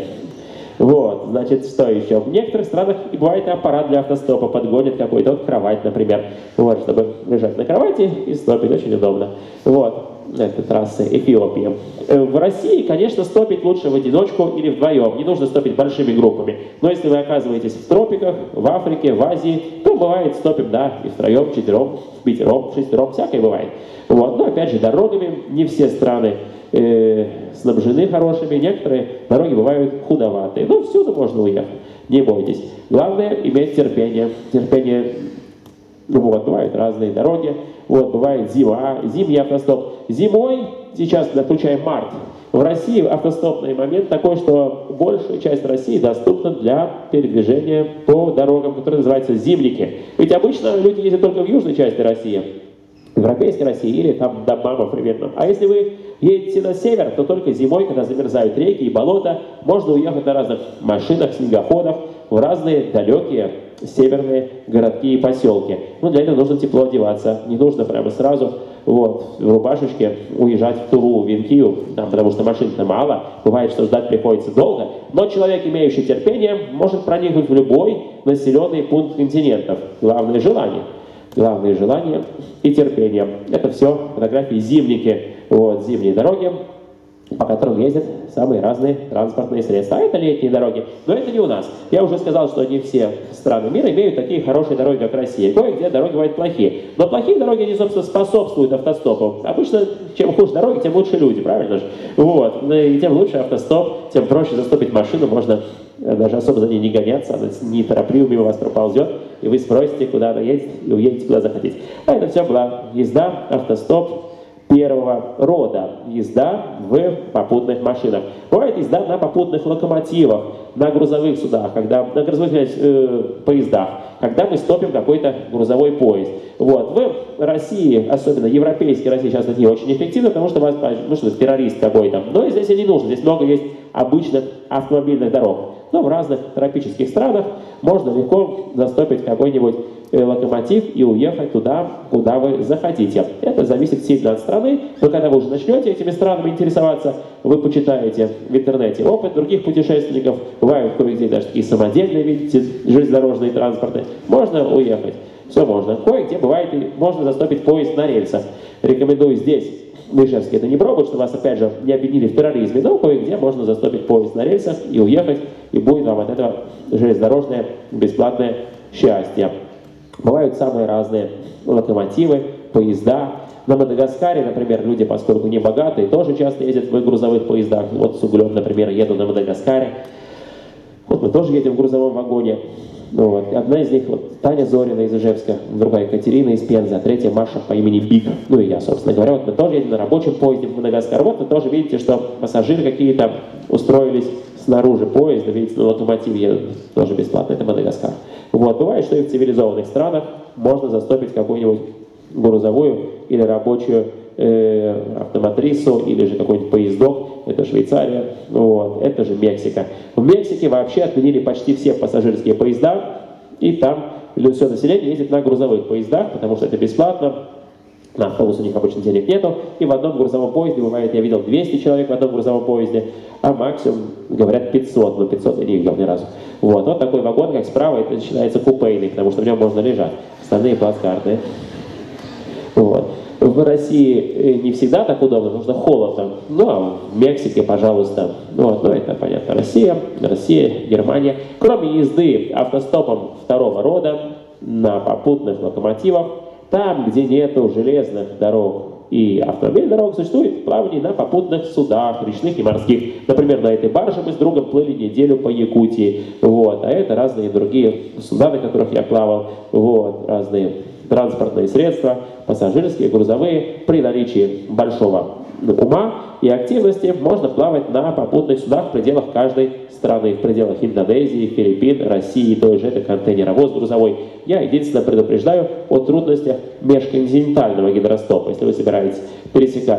Вот, значит, что еще? В некоторых странах и бывает аппарат для автостопа, подгонит какой-то, вот кровать, например, вот, чтобы лежать на кровати и стопить, очень удобно. Вот, это трасса Эфиопии. В России, конечно, стопить лучше в одиночку или вдвоем, не нужно стопить большими группами. Но если вы оказываетесь в тропиках, в Африке, в Азии, то бывает стопим, да, и втроем, четвером, пятером, шестером, всякое бывает. Вот, но опять же, дорогами не все страны э, снабжены хорошими, некоторые дороги бывают худоватые. Но всюду можно уехать, не бойтесь. Главное иметь терпение. Терпение, ну вот, бывают разные дороги. Вот, бывает зима, зимний автостоп. Зимой, сейчас, включая март, в России автостопный момент такой, что большая часть России доступна для передвижения по дорогам, которые называются зимники. Ведь обычно люди ездят только в южной части России, в европейской России или там до Мама примерно. А если вы едете на север, то только зимой, когда замерзают реки и болота, можно уехать на разных машинах, снегоходах в разные далекие северные городки и поселки. Но для этого нужно тепло одеваться. Не нужно прямо сразу вот, в рубашечке уезжать в Тулу, в Винкию, там, потому что машин-то мало. Бывает, что ждать приходится долго. Но человек, имеющий терпение, может проникнуть в любой населенный пункт континентов. Главное желание. Главное желание и терпение. Это все фотографии зимники. Вот, зимние дороги, по которым ездят самые разные транспортные средства. А это летние дороги. Но это не у нас. Я уже сказал, что не все страны мира имеют такие хорошие дороги, как Россия. Кое-где дороги бывают плохие. Но плохие дороги, они, собственно, способствуют автостопу. Обычно, чем хуже дороги, тем лучше люди, правильно же? Вот. И тем лучше автостоп, тем проще застопить машину. Можно даже особо за ней не гоняться. Она неторопливо мимо вас проползет. И вы спросите, куда она едет, и уедете, куда захотите. А это все была езда, автостоп первого рода, езда в попутных машинах. Бывает езда на попутных локомотивах, на грузовых судах, когда, на грузовых э, поездах, когда мы стопим какой-то грузовой поезд. Вот. В России, особенно европейской России, сейчас это не очень эффективно, потому что у вас, ну что, террорист какой-то. Но здесь и не нужно, здесь много есть обычных автомобильных дорог. Но в разных тропических странах можно легко застопить какой-нибудь локомотив и уехать туда, куда вы захотите. Это зависит сильно от страны, но когда вы уже начнете этими странами интересоваться, вы почитаете в интернете опыт других путешественников, бывают кое-где даже такие самодельные, видите, железнодорожные транспорты, можно уехать, все можно. Кое-где бывает и можно застопить поезд на рельсах. Рекомендую здесь, в Ижевске, это не пробовать, что вас опять же не обвинили в терроризме, но кое-где можно застопить поезд на рельсах и уехать, и будет вам от этого железнодорожное бесплатное счастье. Бывают самые разные локомотивы, поезда. На Мадагаскаре, например, люди, поскольку не богатые, тоже часто ездят в грузовых поездах. Вот с углем, например, еду на Мадагаскаре. Вот мы тоже едем в грузовом вагоне. Ну, вот. Одна из них, вот, Таня Зорина из Ижевска, другая Екатерина из Пензы, а третья Маша по имени Биг. Ну и я, собственно говоря. Вот мы тоже едем на рабочем поезде в Мадагаскар. Вот вы тоже видите, что пассажиры какие-то устроились снаружи поезда, видите, на локомотиве едут тоже бесплатно, это Мадагаскар. Вот, бывает, что и в цивилизованных странах можно застопить какую-нибудь грузовую или рабочую э, автоматрису, или же какой-нибудь поездок, это Швейцария, вот, это же Мексика. В Мексике вообще отменили почти все пассажирские поезда, и там все население ездит на грузовых поездах, потому что это бесплатно. На автобус у них обычно денег нету, и в одном грузовом поезде, бывает, я видел двести человек в одном грузовом поезде, а максимум, говорят, пятьсот, но пятьсот я не видел ни разу. Вот, вот такой вагон, как справа, это начинается купейный, потому что в нем можно лежать, остальные плацкартные. Вот. В России не всегда так удобно, потому что холодно, ну а в Мексике, пожалуйста, вот, ну это понятно, Россия, Россия, Германия. Кроме езды автостопом второго рода на попутных локомотивах, там, где нету железных дорог и автомобильных дорог, существует плавание на попутных судах, речных и морских. Например, на этой барже мы с другом плыли неделю по Якутии. Вот. А это разные другие суда, на которых я плавал. Вот. Разные транспортные средства, пассажирские, грузовые. При наличии большого ума и активности можно плавать на попутных судах в пределах каждой страны, в пределах Индонезии, Филиппин, России, той же это контейнеровоз грузовой. Я единственное предупреждаю о трудностях межконтинентального гидростопа. Если вы собираетесь пересекать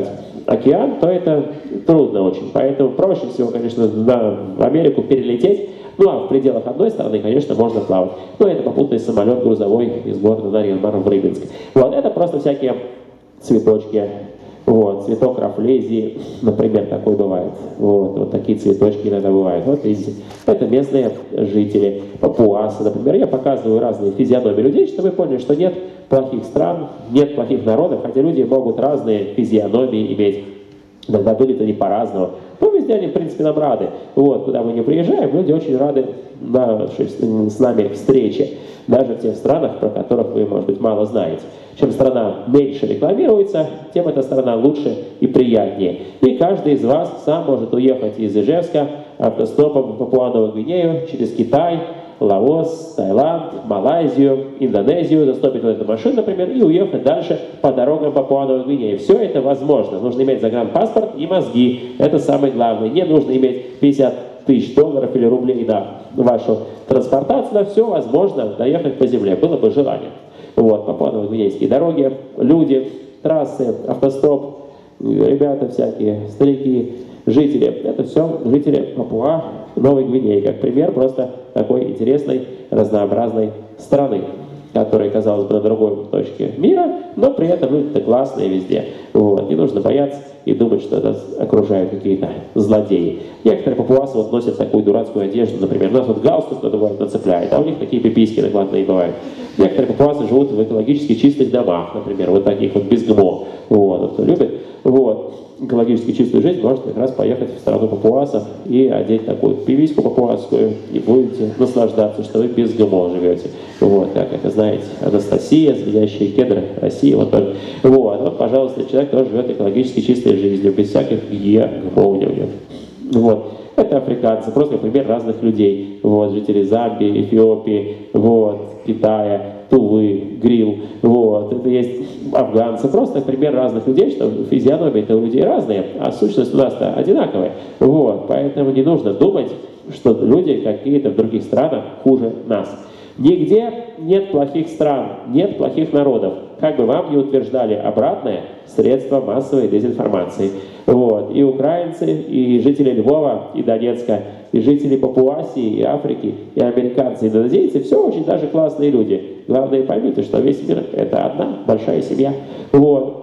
океан, то это трудно очень. Поэтому проще всего, конечно, на Америку перелететь. Ну, а в пределах одной страны, конечно, можно плавать. Но это попутный самолет грузовой из города Нарьян-Мар в Рыбинск. Вот, это просто всякие цветочки. Вот, цветок рафлезии, например, такой бывает. Вот, вот такие цветочки иногда бывают. Вот видите, это местные жители, папуасы, например. Я показываю разные физиономии людей, чтобы вы поняли, что нет плохих стран, нет плохих народов, хотя люди могут разные физиономии иметь. Иногда выглядят они по-разному. Но везде они, в принципе, нам рады. Вот, куда мы не приезжаем, люди очень рады нашей с нами встрече. Даже в тех странах, про которых вы, может быть, мало знаете. Чем страна меньше рекламируется, тем эта страна лучше и приятнее. И каждый из вас сам может уехать из Ижевска автостопом в Папуа-Новую Гвинею через Китай, Лаос, Таиланд, Малайзию, Индонезию, застопить в эту машину, например, и уехать дальше по дорогам Папуа-Новой Гвинеи. Все это возможно. Нужно иметь загранпаспорт и мозги. Это самое главное. Не нужно иметь пятьдесят тысяч долларов или рублей на вашу транспортацию. На все возможно доехать по земле. Было бы желание. Вот, Папуа-Ново-Гвинейские дороги, люди, трассы, автостоп, ребята всякие, старики, жители. Это все жители Папуа-Новой Гвинеи. Как пример просто такой интересной, разнообразной страны, которая, казалось бы, на другой точке мира, но при этом люди-то классные везде. Вот. Не нужно бояться и думать, что это окружают какие-то злодеи. Некоторые папуасы вот носят такую дурацкую одежду, например, у нас вот галстук кто-то бывает нацепляет, а у них такие пиписьки накладные бывают. Некоторые папуасы живут в экологически чистых домах, например, вот таких вот без ГМО. Вот, кто любит, вот, экологически чистую жизнь, может как раз поехать в страну папуасов и одеть такую пивиську папуасскую, и будете наслаждаться, что вы без ГМО живете. Вот, как это знаете, Анастасия, звенящие кедры России, вот, вот, вот, пожалуйста, человек тоже живет экологически чистой жизнью, без всяких ГЕ, ГМО у него нет. Вот. Это африканцы, просто пример разных людей. Вот, жители Замбии, Эфиопии, вот, Китая, Тувы, Грил. Вот. Это есть афганцы, просто пример разных людей, что физиономии-то у людей разные, а сущность у нас-то одинаковая. Вот. Поэтому не нужно думать, что люди какие-то в других странах хуже нас. Нигде нет плохих стран, нет плохих народов. Как бы вам не утверждали обратное, средства массовой дезинформации. Вот. И украинцы, и жители Львова, и Донецка, и жители Папуасии, и Африки, и американцы, и индонезийцы, все очень даже классные люди. Главное, поймите, что весь мир — это одна большая семья. Вот.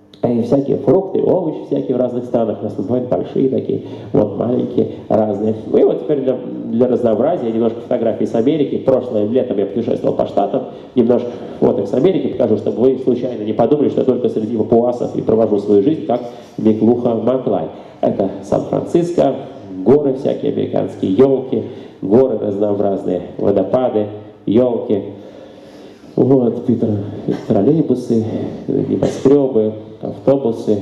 И всякие фрукты, овощи всякие в разных странах, у нас бывают большие такие, вот маленькие, разные. Ну и вот теперь для, для разнообразия немножко фотографий с Америки. Прошлым летом я путешествовал по штатам, немножко фоток с Америки покажу, чтобы вы случайно не подумали, что я только среди папуасов и провожу свою жизнь, как Миклуха Маклай. Это Сан-Франциско, горы всякие американские, елки, горы разнообразные, водопады, елки. Вот, троллейбусы, небоскребы, автобусы,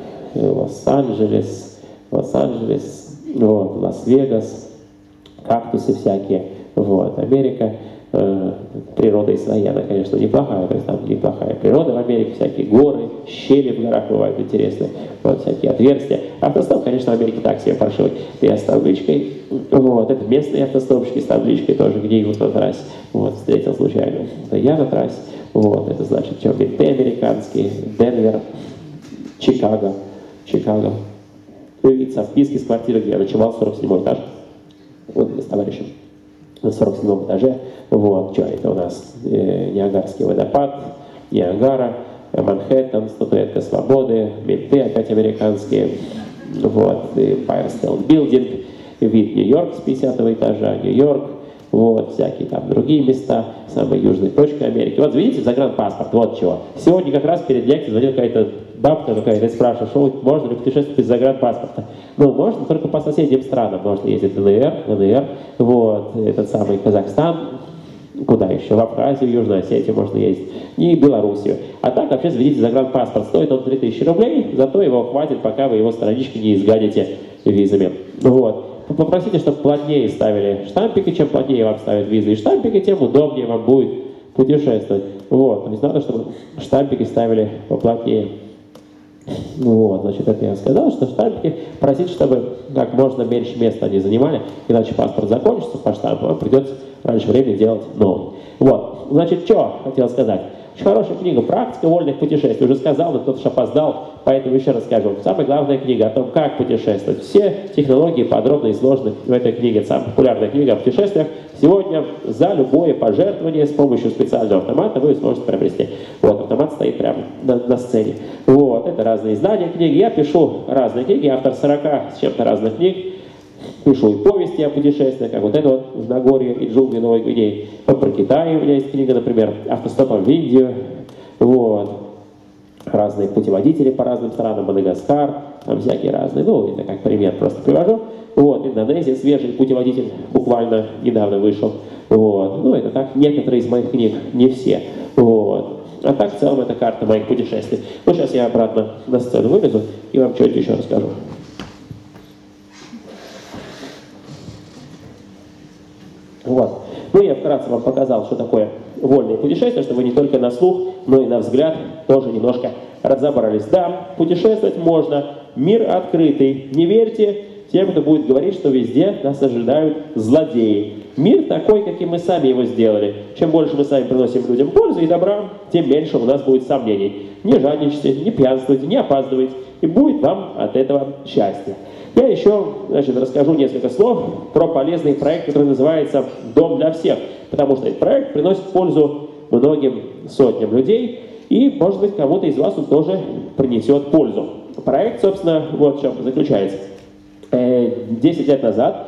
Лос-Анджелес, Лос-Анджелес, вот, Лас-Вегас, кактусы всякие, вот, Америка, э, природа и своя, она, конечно, неплохая, то есть там неплохая природа в Америке, всякие горы, щели в горах бывают интересные, вот, всякие отверстия. Автостоп, конечно, в Америке так себе паршивый, я с табличкой, вот, это местные автостопщики с табличкой тоже где-нибудь на трассе, вот, встретил случайно, это я на трассе, вот, это значит, что менты американские, Денвер, Чикаго, Чикаго. Появиться в списке с квартиры, где я ночевал, сорок седьмой этаж. Вот мы с товарищем на сорок седьмом этаже. Вот, что это у нас? Э, Ниагарский водопад, Ниагара, Манхэттен, статуэтка свободы, менты опять американские. Вот, Empire State Building, вид Нью-Йорк с пятидесятого этажа, Нью-Йорк. Вот, всякие там другие места, самая южная точка Америки. Вот, видите, загранпаспорт, вот чего. Сегодня как раз перед лекцией звонила какая-то бабка какая-то и спрашивает, что можно ли путешествовать без загранпаспорта. Ну, можно, только по соседним странам. Можно ездить в ДНР, ЛНР, вот, этот самый Казахстан, куда еще, в Абхазию, в Южную Осетию можно ездить, и Белоруссию. А так, вообще, заведите загранпаспорт. Стоит он три тысячи рублей, зато его хватит, пока вы его странички не изгадите визами. Вот. Попросите, чтобы плотнее ставили штампики, чем плотнее вам ставят визы и штампики, тем удобнее вам будет путешествовать. Вот, то есть надо, чтобы штампики ставили поплотнее. Вот, значит, это я сказал, что штампики просите, чтобы как можно меньше места они занимали, иначе паспорт закончится по штампу, вам придется раньше времени делать новый. Вот, значит, что хотел сказать. Очень хорошая книга «Практика вольных путешествий». Уже сказал, но кто-то же опоздал, поэтому еще расскажу. Самая главная книга о том, как путешествовать. Все технологии подробно изложены в этой книге. Самая популярная книга о путешествиях. Сегодня за любое пожертвование с помощью специального автомата вы сможете приобрести. Вот, автомат стоит прямо на, на сцене. Вот, это разные издания книги. Я пишу разные книги, автор сорока с чем-то разных книг. Пишу и повести о путешествиях, как вот это вот в Нагорье и джунгли Новой Гвинеи. Вот про Китай у меня есть книга, например, автостопом в Индию. Вот. Разные путеводители по разным странам, Мадагаскар, там всякие разные. Ну, это как пример просто привожу. Вот, Индонезия, свежий путеводитель, буквально недавно вышел. Вот. Ну, это так, некоторые из моих книг, не все. Вот. А так, в целом, это карта моих путешествий. Ну, сейчас я обратно на сцену вылезу и вам что-нибудь еще расскажу. Вот. Ну, я вкратце вам показал, что такое вольное путешествие, чтобы вы не только на слух, но и на взгляд тоже немножко разобрались. Да, путешествовать можно, мир открытый. Не верьте тем, кто будет говорить, что везде нас ожидают злодеи. Мир такой, каким мы сами его сделали. Чем больше мы сами приносим людям пользу и добра, тем меньше у нас будет сомнений. Не жадничайте, не пьянствуйте, не опаздывайте, и будет вам от этого счастье. Я еще, значит, расскажу несколько слов про полезный проект, который называется «Дом для всех», потому что этот проект приносит пользу многим сотням людей, и, может быть, кому-то из вас он тоже принесет пользу. Проект, собственно, вот в чем заключается. Десять лет назад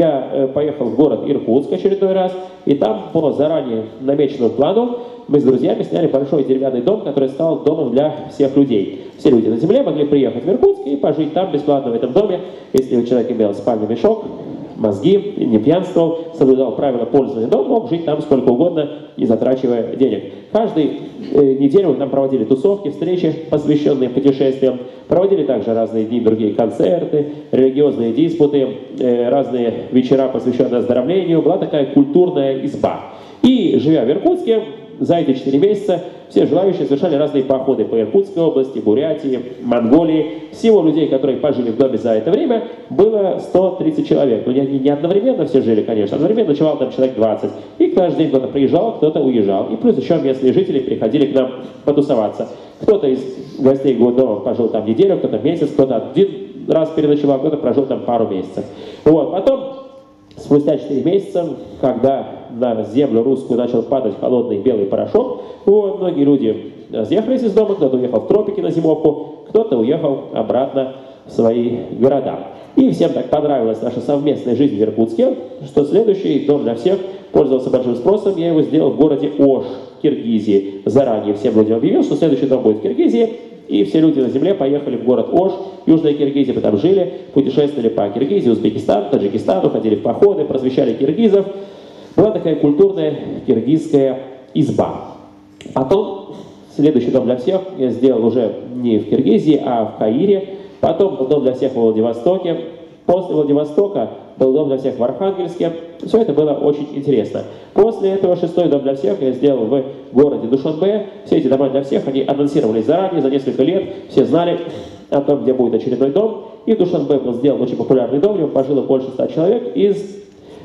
я поехал в город Иркутск очередной раз, и там по заранее намеченному плану мы с друзьями сняли большой деревянный дом, который стал домом для всех людей. Все люди на земле могли приехать в Иркутск и пожить там бесплатно в этом доме, если человек имел спальный мешок, мозги, не пьянствовал, соблюдал правила пользования домом, мог жить там сколько угодно, не затрачивая денег. Каждую э, неделю мы там проводили тусовки, встречи, посвященные путешествиям. Проводили также разные дни, другие концерты, религиозные диспуты, э, разные вечера, посвященные оздоровлению. Была такая культурная изба. И, живя в Иркутске, за эти четыре месяца все желающие совершали разные походы по Иркутской области, Бурятии, Монголии. Всего людей, которые пожили в доме за это время, было сто тридцать человек. Но не, не одновременно все жили, конечно, одновременно ночевал там человек двадцать. И каждый день кто-то приезжал, кто-то уезжал. И плюс еще местные жители приходили к нам потусоваться. Кто-то из гостей дома пожил там неделю, кто-то месяц, кто-то один раз переночевал, кто-то прожил там пару месяцев. Вот, потом, спустя четыре месяца, когда на землю русскую начал падать холодный белый порошок, вот, многие люди разъехались из дома, кто-то уехал в тропики на зимовку, кто-то уехал обратно в свои города. И всем так понравилась наша совместная жизнь в Иркутске, что следующий дом для всех пользовался большим спросом. Я его сделал в городе Ош, Киргизии. Заранее всем людям объявил, что следующий дом будет в Киргизии. И все люди на земле поехали в город Ош, Южная Киргизия, мы там жили, путешествовали по Киргизии, Узбекистану, Таджикистану, ходили в походы, просвещали киргизов. Была такая культурная киргизская изба. Потом следующий дом для всех я сделал уже не в Киргизии, а в Каире. Потом был дом для всех в Владивостоке. После Владивостока был дом для всех в Архангельске. Все это было очень интересно. После этого шестой дом для всех я сделал в городе Душанбе. Все эти дома для всех, они анонсировались заранее, за несколько лет. Все знали о том, где будет очередной дом. И в Душанбе был сделан очень популярный дом, в нем пожило больше ста человек из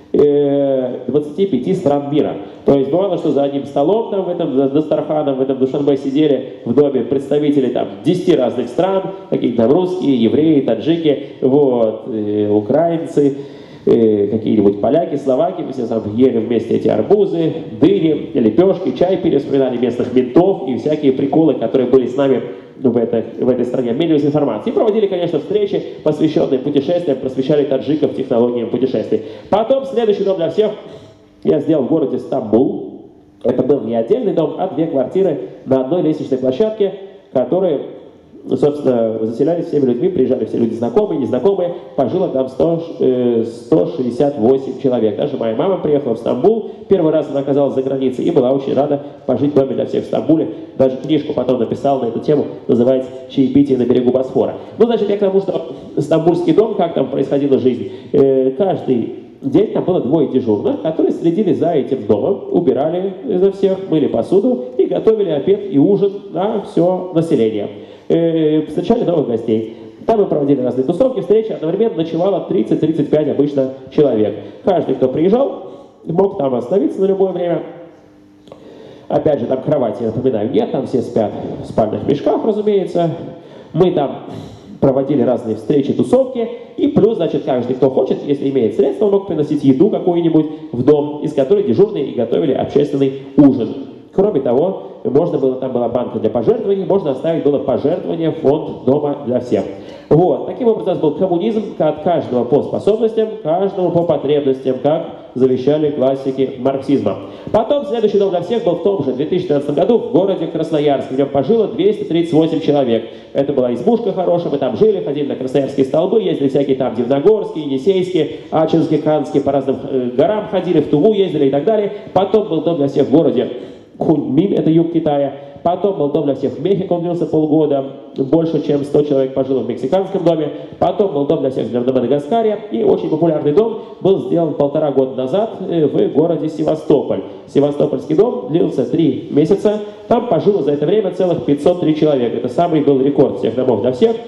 двадцати пяти стран мира. То есть бывало, что за одним столом там, в этом Дастарханом, в этом Душанбе сидели в доме представители там десяти разных стран, какие-то там русские, евреи, таджики, вот, э, украинцы, э, какие-нибудь поляки, словаки. Мы все там ели вместе эти арбузы, дыни, лепешки, чай пили, вспоминали местных ментов и всякие приколы, которые были с нами в этой, в этой стране, обменивались информацией. И проводили, конечно, встречи, посвященные путешествиям, просвещали таджиков технологиям путешествий. Потом следующий дом для всех я сделал в городе Стамбул. Это был не отдельный дом, а две квартиры на одной лестничной площадке, которые, собственно, заселялись всеми людьми, приезжали все люди знакомые, незнакомые. Пожило там сто, сто шестьдесят восемь человек. Даже моя мама приехала в Стамбул, первый раз она оказалась за границей и была очень рада пожить в доме для всех в Стамбуле. Даже книжку потом написал на эту тему, называется «Чаепитие на берегу Босфора». Ну, значит, я к тому, что стамбульский дом, как там происходила жизнь. Э, каждый день там было двое дежурных, которые следили за этим домом, убирали за всех, мыли посуду и готовили обед и ужин на все население. Э, встречали новых гостей. Там мы проводили разные тусовки, встречи, одновременно ночевало тридцать-тридцать пять обычно человек. Каждый, кто приезжал, мог там остановиться на любое время. Опять же, там кровати, напоминаю, нет, там все спят в спальных мешках, разумеется. Мы там проводили разные встречи, тусовки, и плюс, значит, каждый, кто хочет, если имеет средства, мог приносить еду какую-нибудь в дом, из которой дежурные и готовили общественный ужин. Кроме того, можно было, там была банка для пожертвований, можно оставить было пожертвование в фонд дома для всех. Вот. Таким образом, у нас был коммунизм от каждого по способностям, каждому по потребностям, как завещали классики марксизма. Потом следующий дом для всех был в том же две тысячи тринадцатом году в городе Красноярске. В нем пожило двести тридцать восемь человек. Это была избушка хорошая, мы там жили, ходили на красноярские столбы, ездили всякие там Дивногорские, Енисейские, Ачинские, Канские, по разным э, горам ходили, в Туву ездили и так далее. Потом был дом для всех в городе Хуньмин, это юг Китая. Потом был дом для всех в Мехико, он длился полгода, больше чем сто человек пожило в мексиканском доме. Потом был дом для всех на Мадагаскаре, и очень популярный дом был сделан полтора года назад в городе Севастополь. Севастопольский дом длился три месяца, там пожило за это время целых пятьсот три человека. Это самый был рекорд всех домов для всех.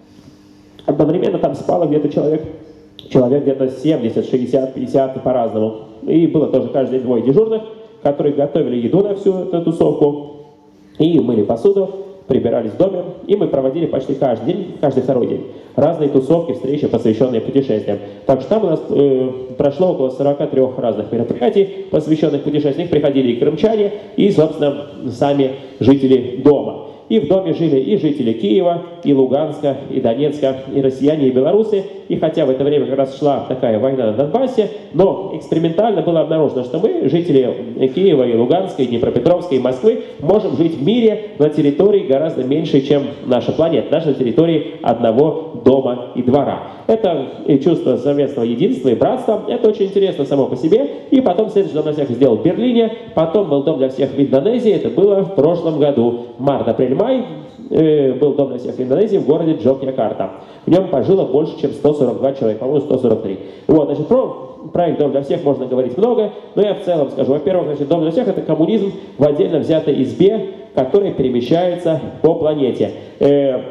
Одновременно там спало где-то человек, человек где-то семьдесят, шестьдесят, пятьдесят по-разному. И было тоже каждый двое дежурных, которые готовили еду на всю эту тусовку, и мыли посуду, прибирались в доме, и мы проводили почти каждый день, каждый второй день, разные тусовки, встречи, посвященные путешествиям. Так что там у нас э, прошло около сорока трёх разных мероприятий, посвященных путешествиям. Их приходили и крымчане, и, собственно, сами жители дома. И в доме жили и жители Киева, и Луганска, и Донецка, и россияне, и белорусы. И хотя в это время как раз шла такая война на Донбассе, но экспериментально было обнаружено, что мы, жители Киева, и Луганска, и Днепропетровска, и Москвы, можем жить в мире на территории гораздо меньше, чем наша планета. Наша территории одного дома и двора. Это чувство совместного единства и братства. Это очень интересно само по себе. И потом следующий дом для всех сделал в Берлине. Потом был дом для всех в Индонезии. Это было в прошлом году. Март, апрель, май э, был дом для всех в Индонезии в городе Джокьякарта. В нем пожило больше, чем сто сорок два человека, по-моему, сто сорок три. Вот, значит, про проект «Дом для всех» можно говорить много, но я в целом скажу. Во-первых, значит, «Дом для всех» — это коммунизм в отдельно взятой избе, который перемещается по планете. Э,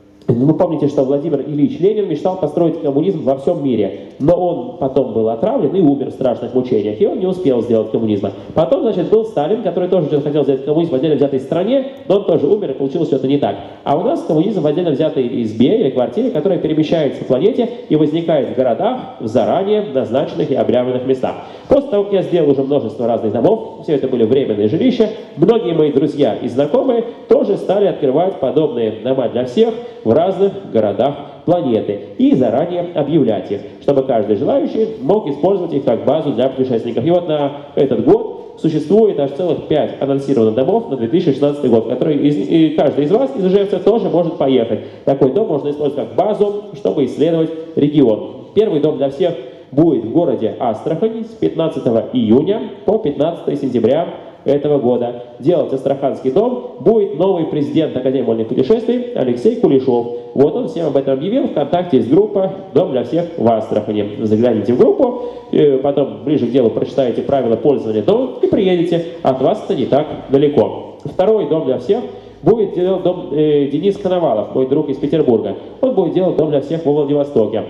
Вы помните, что Владимир Ильич Ленин мечтал построить коммунизм во всем мире, но он потом был отравлен и умер в страшных мучениях, и он не успел сделать коммунизма. Потом, значит, был Сталин, который тоже хотел сделать коммунизм в отдельно взятой стране, но он тоже умер, и получилось что-то не так. А у нас коммунизм в отдельно взятой избе или квартире, которая перемещается по планете и возникает в городах, в заранее назначенных и объявленных местах. После того, как я сделал уже множество разных домов, все это были временные жилища, многие мои друзья и знакомые тоже стали открывать подобные дома для всех в разных городах планеты и заранее объявлять их, чтобы каждый желающий мог использовать их как базу для путешественников. И вот на этот год существует аж целых пять анонсированных домов на две тысячи шестнадцатый год, которые из, и каждый из вас, из ижевцев, тоже может поехать. Такой дом можно использовать как базу, чтобы исследовать регион. Первый дом для всех будет в городе Астрахань с пятнадцатого июня по пятнадцатое сентября этого года. Делать Астраханский дом будет новый президент Академии вольных путешествий Алексей Кулешов. Вот он всем об этом объявил. ВКонтакте есть группа «Дом для всех» в Астрахани. Загляните в группу, потом ближе к делу прочитаете правила пользования домом и приедете. От вас это не так далеко. Второй дом для всех будет делать дом, э, Денис Коновалов, мой друг из Петербурга. Он будет делать дом для всех во Владивостоке.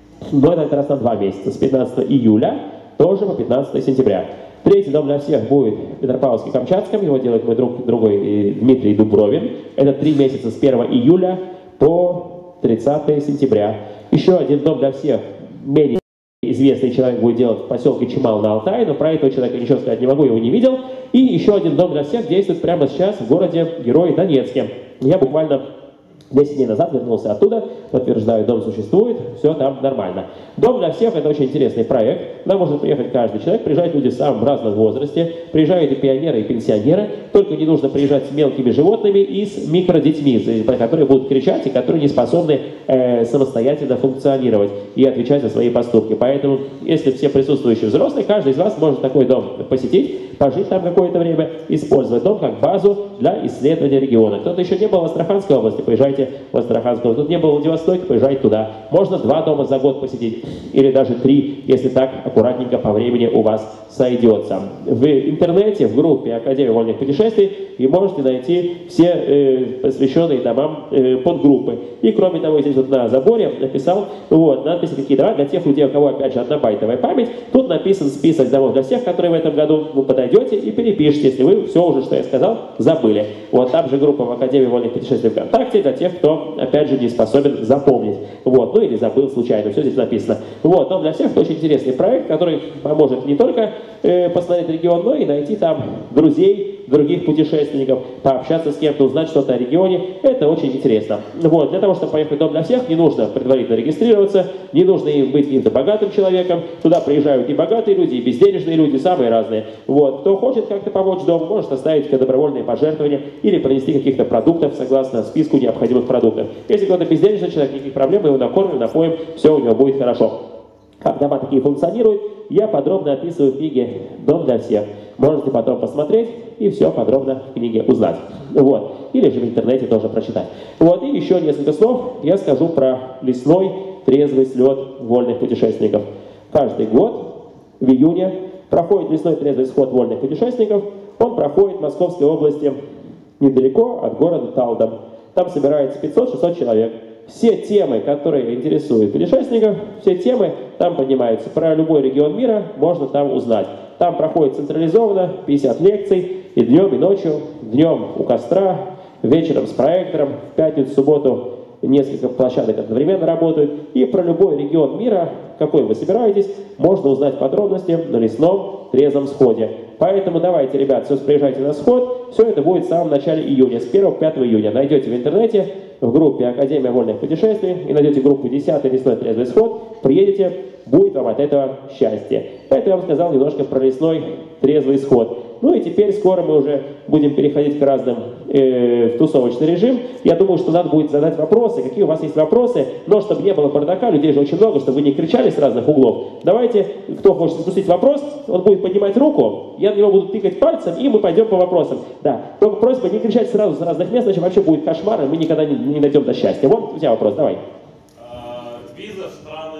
Но это как раз на два месяца, с пятнадцатого июля тоже по пятнадцатое сентября. Третий дом для всех будет в Петропавловске-Камчатском, его делает мой друг другой Дмитрий Дубровин. Это три месяца с первого июля по тридцатое сентября. Еще один дом для всех, менее известный человек, будет делать в поселке Чимал на Алтае, но про этого человека ничего сказать не могу, я его не видел. И еще один дом для всех действует прямо сейчас в городе Герой Донецке. Я буквально десять дней назад вернулся оттуда, подтверждаю, дом существует, все там нормально. Дом для всех — это очень интересный проект. Нам может приехать каждый человек, приезжают люди в самом разном возрасте, приезжают и пионеры, и пенсионеры, только не нужно приезжать с мелкими животными и с микродетьми, которые будут кричать и которые не способны э, самостоятельно функционировать и отвечать за свои поступки. Поэтому, если все присутствующие взрослые, каждый из вас может такой дом посетить, пожить там какое-то время, использовать дом как базу для исследования региона. Кто-то еще не был в Астраханской области, поезжайте поезжайте в Астраханскую. Тут не было Владивостока, поезжайте туда. Можно два дома за год посетить, или даже три, если так аккуратненько по времени у вас сойдется. В интернете, в группе Академия вольных путешествий, вы можете найти все э, посвященные домам э, подгруппы. И кроме того, здесь вот на заборе написал вот, надписи какие-то для тех людей, у кого опять же однобайтовая память. Тут написан список домов для всех, которые в этом году вы подойдете и перепишите, если вы все уже, что я сказал, забыли. Вот там же группа в Академии вольных путешествий ВКонтакте для тех, кто опять же не способен запомнить. Вот, ну или забыл случайно, все здесь написано. Вот, но для всех это очень интересный проект, который поможет не только э, посмотреть регион, но и найти там друзей, других путешественников, пообщаться с кем-то, узнать что-то о регионе. Это очень интересно. Вот, для того, чтобы поехать в дом для всех, не нужно предварительно регистрироваться, не нужно им быть каким-то богатым человеком. Туда приезжают и богатые люди, и безденежные люди, самые разные. Вот, кто хочет как-то помочь дому, может оставить добровольные пожертвования или принести каких-то продуктов согласно списку необходимых продуктов. Если кто-то безденежный человек, никаких проблем, мы его накормим, напоим, все у него будет хорошо. Как дома такие функционируют, я подробно описываю в книге «Дом для всех». Можете потом посмотреть и все подробно в книге узнать. Вот. Или же в интернете тоже прочитать. Вот. И еще несколько слов я скажу про лесной трезвый слет вольных путешественников. Каждый год в июне проходит лесной трезвый сход вольных путешественников. Он проходит в Московской области недалеко от города Талдом. Там собирается пятьсот-шестьсот человек. Все темы, которые интересуют путешественников, все темы там поднимаются. Про любой регион мира можно там узнать. Там проходит централизованно пятьдесят лекций и днем, и ночью. Днем у костра, вечером с проектором, в пятницу, в субботу несколько площадок одновременно работают. И про любой регион мира, какой вы собираетесь, можно узнать подробности на лесном трезвом сходе. Поэтому давайте, ребят, все приезжайте на сход. Все это будет в самом начале июня, с первого по пятое июня. Найдете в интернете, в группе Академия вольных путешествий, и найдете группу десятый лесной трезвый сход. Приедете, будет вам от этого счастье. Поэтому я вам сказал немножко про лесной трезвый сход. Ну и теперь скоро мы уже будем переходить к разным э, в тусовочный режим. Я думаю, что надо будет задать вопросы. Какие у вас есть вопросы? Но чтобы не было бардака, людей же очень много, чтобы вы не кричали с разных углов. Давайте, кто хочет спустить вопрос, он будет поднимать руку, я на него буду тыкать пальцем, и мы пойдем по вопросам. Да, только просьба не кричать сразу с разных мест, иначе вообще будет кошмар, и мы никогда не, не дойдем до счастья. Вот у тебя вопрос, давай. А, виза в страны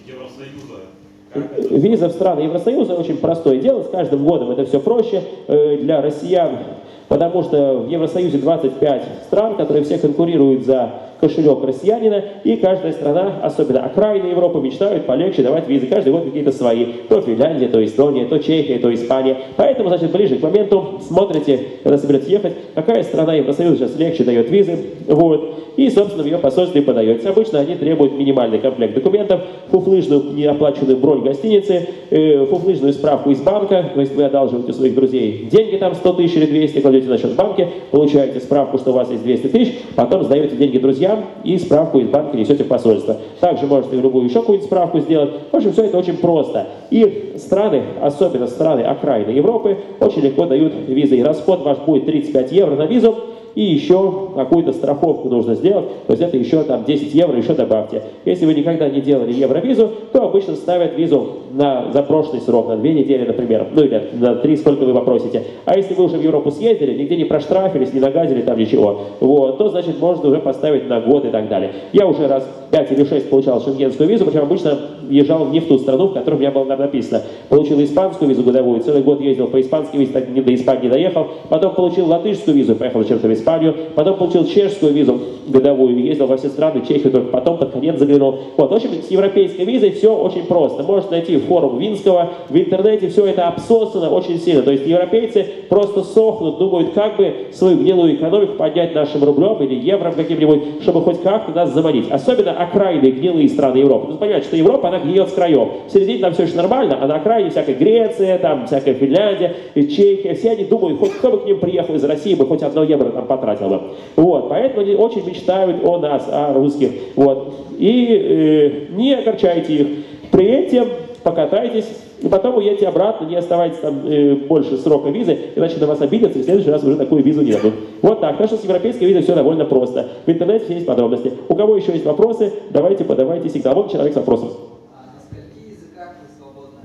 Евросоюза. Виза в страны Евросоюза очень простое дело, с каждым годом это все проще э, для россиян, потому что в Евросоюзе двадцать пять стран, которые все конкурируют за кошелек россиянина, и каждая страна, особенно окраины Европы, мечтают полегче давать визы. Каждый год какие-то свои. То Финляндия, то Эстония, то Чехия, то Испания. Поэтому, значит, ближе к моменту смотрите, когда соберетесь ехать, какая страна Евросоюза сейчас легче дает визы. Вот. И, собственно, в ее посольстве подаете. Обычно они требуют минимальный комплект документов, фуфлыжную неоплаченную бронь гостиницы, э, фуфлыжную справку из банка, то есть вы одалживаете у своих друзей деньги, там сто тысяч или двести, кладете на счет в банке, получаете справку, что у вас есть двести тысяч, потом сдаете деньги друзьям и справку из банка несете в посольство. Также можете любую еще какую-нибудь справку сделать. В общем, все это очень просто. И страны, особенно страны окраины Европы, очень легко дают визы. И расход ваш будет тридцать пять евро на визу. И еще какую-то страховку нужно сделать, то есть это еще там десять евро, еще добавьте. Если вы никогда не делали евровизу, то обычно ставят визу на запрошенный срок, на две недели, например, ну или на три, сколько вы попросите. А если вы уже в Европу съездили, нигде не проштрафились, не нагадили там ничего, вот, то значит можно уже поставить на год и так далее. Я уже раз пять или шесть получал шенгенскую визу, причем обычно езжал не в ту страну, в которой у меня было там написано. Получил испанскую визу годовую, целый год ездил по испанской визе, так не до Испании доехал, потом получил латышскую визу, поехал чем-то в Испанию, потом получил чешскую визу годовую, ездил во все страны, Чехию только потом под конец заглянул. Вот, в общем, с европейской визой все очень просто. Можете найти форум Винского, в интернете все это обсосано очень сильно. То есть европейцы просто сохнут, думают, как бы свою гнилую экономику поднять нашим рублем или евро каким-нибудь, чтобы хоть как-то нас заманить. Особенно окраины гнилые страны Европы. Нужно понимать, что Европа, она гниет с краев. В середине там все еще нормально, а на окраине всякая Греция, там всякая Финляндия, Чехия, все они думают, хоть кто бы к ним приехал из России, бы хоть одно евро там потратил бы. Вот, поэтому они очень мечтают о нас, о русских. Вот. И э, не огорчайте их. Приедьте, покатайтесь, и потом уедете обратно, не оставайтесь там э, больше срока визы, иначе на вас обидятся, и в следующий раз уже такую визу не дадут. Вот так. Так что с европейской визой все довольно просто. В интернете есть подробности. У кого еще есть вопросы, давайте подавайте сигнал. Вот человек с вопросом. А на скольких языках вы свободно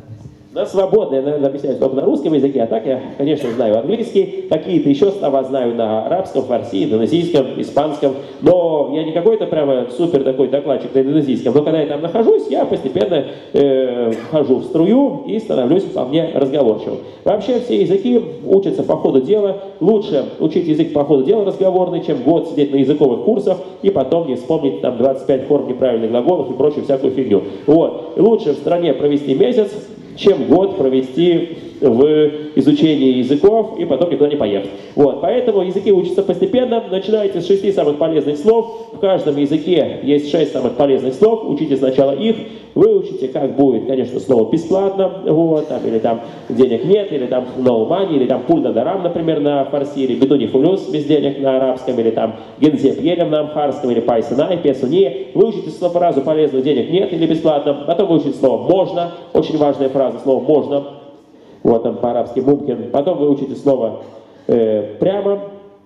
На свободное, наверное, объясняю только на русском языке, а так я, конечно, знаю английский, какие-то еще слова знаю на арабском, фарси, индонезийском, испанском, но я не какой-то прямо супер такой докладчик на индонезийском, но когда я там нахожусь, я постепенно э, вхожу в струю и становлюсь вполне разговорчивым. Вообще все языки учатся по ходу дела, лучше учить язык по ходу дела разговорный, чем год сидеть на языковых курсах и потом не вспомнить там двадцать пять форм неправильных глаголов и прочую всякую фигню. Вот. Лучше в стране провести месяц, чем год провести в изучении языков и потом никуда не поехать. Вот, поэтому языки учатся постепенно. Начинайте с шести самых полезных слов. В каждом языке есть шесть самых полезных слов. Учите сначала их. Выучите, как будет, конечно, слово бесплатно, вот, там, или там денег нет, или там no money, или там пуль дарам, например, на фарси, или бедуни фулюс без денег на арабском, или там гензеп елем на амхарском, или пайсанай, песуни. Выучите фразу полезную денег нет или бесплатно. Потом выучите слово можно, очень важная фраза, слово можно. Вот там по-арабски мумкин. Потом вы учите слово э, прямо.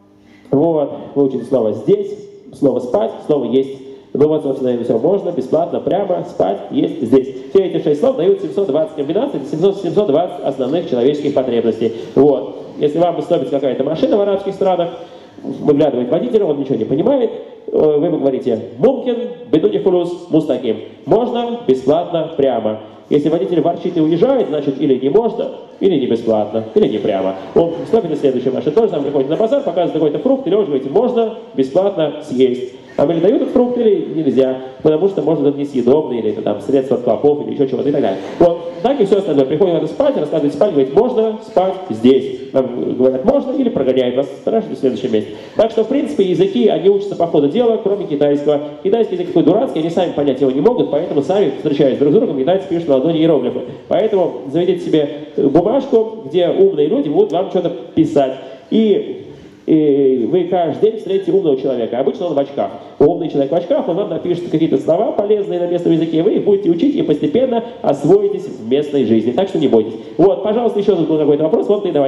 Вот. Вы учите слово здесь, слово спать, слово есть. Ну вот, собственно, все можно, бесплатно, прямо, спать, есть, здесь. Все эти шесть слов дают семьсот двадцать комбинаций, семьсот двадцать основных человеческих потребностей. Вот. Если вам уступится какая-то машина в арабских странах, выглядывает водитель, он ничего не понимает, вы говорите «мумкин, бедуни фулюс, мустаким». Можно, бесплатно, прямо. Если водитель ворчит и уезжает, значит или не можно, или не бесплатно, или не прямо. Он вступит на следующую машину. Тоже сам приходит на базар, показывает какой-то фрукт, или вы говорите «можно, бесплатно, съесть». Там или дают этот фрукт, или нельзя, потому что, может, это несъедобный, или это там средство от клопов, или еще чего-то и так далее. Вот, так и все остальное. Приходит, надо спать, рассказывает спать, говорит, можно спать здесь. Нам говорят, можно, или прогоняют вас, спрашивают в следующем месте. Так что, в принципе, языки, они учатся по ходу дела, кроме китайского. Китайский язык такой дурацкий, они сами понять его не могут, поэтому сами, встречаясь друг с другом, китайцы пишут на ладони иероглифы. Поэтому заведите себе бумажку, где умные люди будут вам что-то писать. И И вы каждый день встретите умного человека. Обычно он в очках. Умный человек в очках, он вам напишет какие-то слова полезные на местном языке, вы их будете учить и постепенно освоитесь в местной жизни. Так что не бойтесь. Вот, пожалуйста, еще тут был какой-то вопрос. Вот ты давай.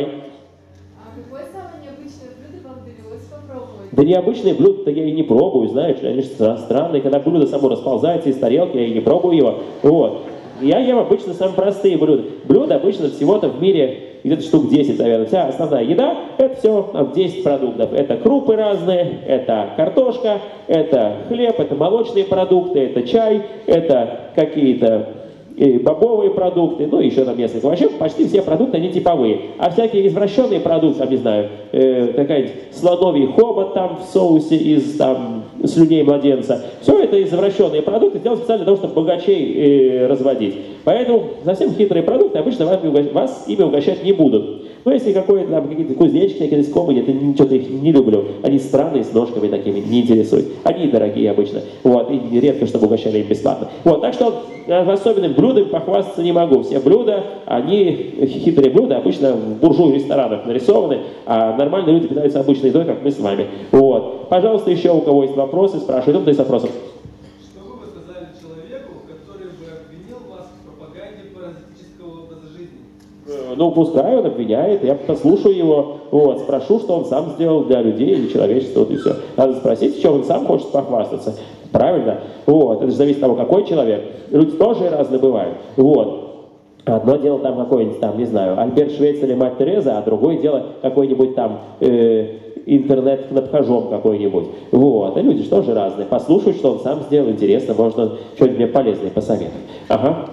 А какое самое необычное блюдо вам довелось попробовать? Да необычные блюда-то я и не пробую, знаешь, они же странные. Когда блюдо само расползается из тарелки, я и не пробую его. Вот. Я ем обычно самые простые блюда. Блюда обычно всего-то в мире где-то штук десять, наверное. Вся основная еда – это все там, десять продуктов. Это крупы разные, это картошка, это хлеб, это молочные продукты, это чай, это какие-то и бобовые продукты, ну еще там несколько. Вообще почти все продукты, они типовые. А всякие извращенные продукты, там, не знаю, э, какая-нибудь слоновий хобот там в соусе из там, слюней младенца. Все это извращенные продукты, сделаны специально для того, чтобы богачей э, разводить. Поэтому совсем хитрые продукты обычно вас, вас ими угощать не будут. Но если какой-то там какие-то кузнечики, какие-то искомые, это что-то их не люблю. Они странные, с ножками такими, не интересуют. Они дорогие обычно. Вот, и редко, чтобы угощали им бесплатно. Вот, так что особенным блюдом похвастаться не могу. Все блюда, они, хитрые блюда, обычно в буржуй ресторанах нарисованы, а нормальные люди питаются обычной едой, как мы с вами. Вот. Пожалуйста, еще у кого есть вопросы, спрашивайте. Тут есть вопросы. Что вы бы сказали человеку, который бы обвинил вас в пропаганде паразитического образа жизни? Ну, пускай он обвиняет, я послушаю его, вот, спрошу, что он сам сделал для людей или человечества, вот и все. Надо спросить, чем он сам хочет похвастаться. Правильно? Вот, это же зависит от того, какой человек. Люди тоже разные бывают. Вот. Одно дело там какой-нибудь, там, не знаю, Альберт Швейцер или мать Тереза, а другое дело какой-нибудь там э, интернет-кнопхожом какой-нибудь. Вот. И люди же тоже разные. Послушают, что он сам сделал, интересно, можно что-нибудь мне полезное посоветовать. Ага.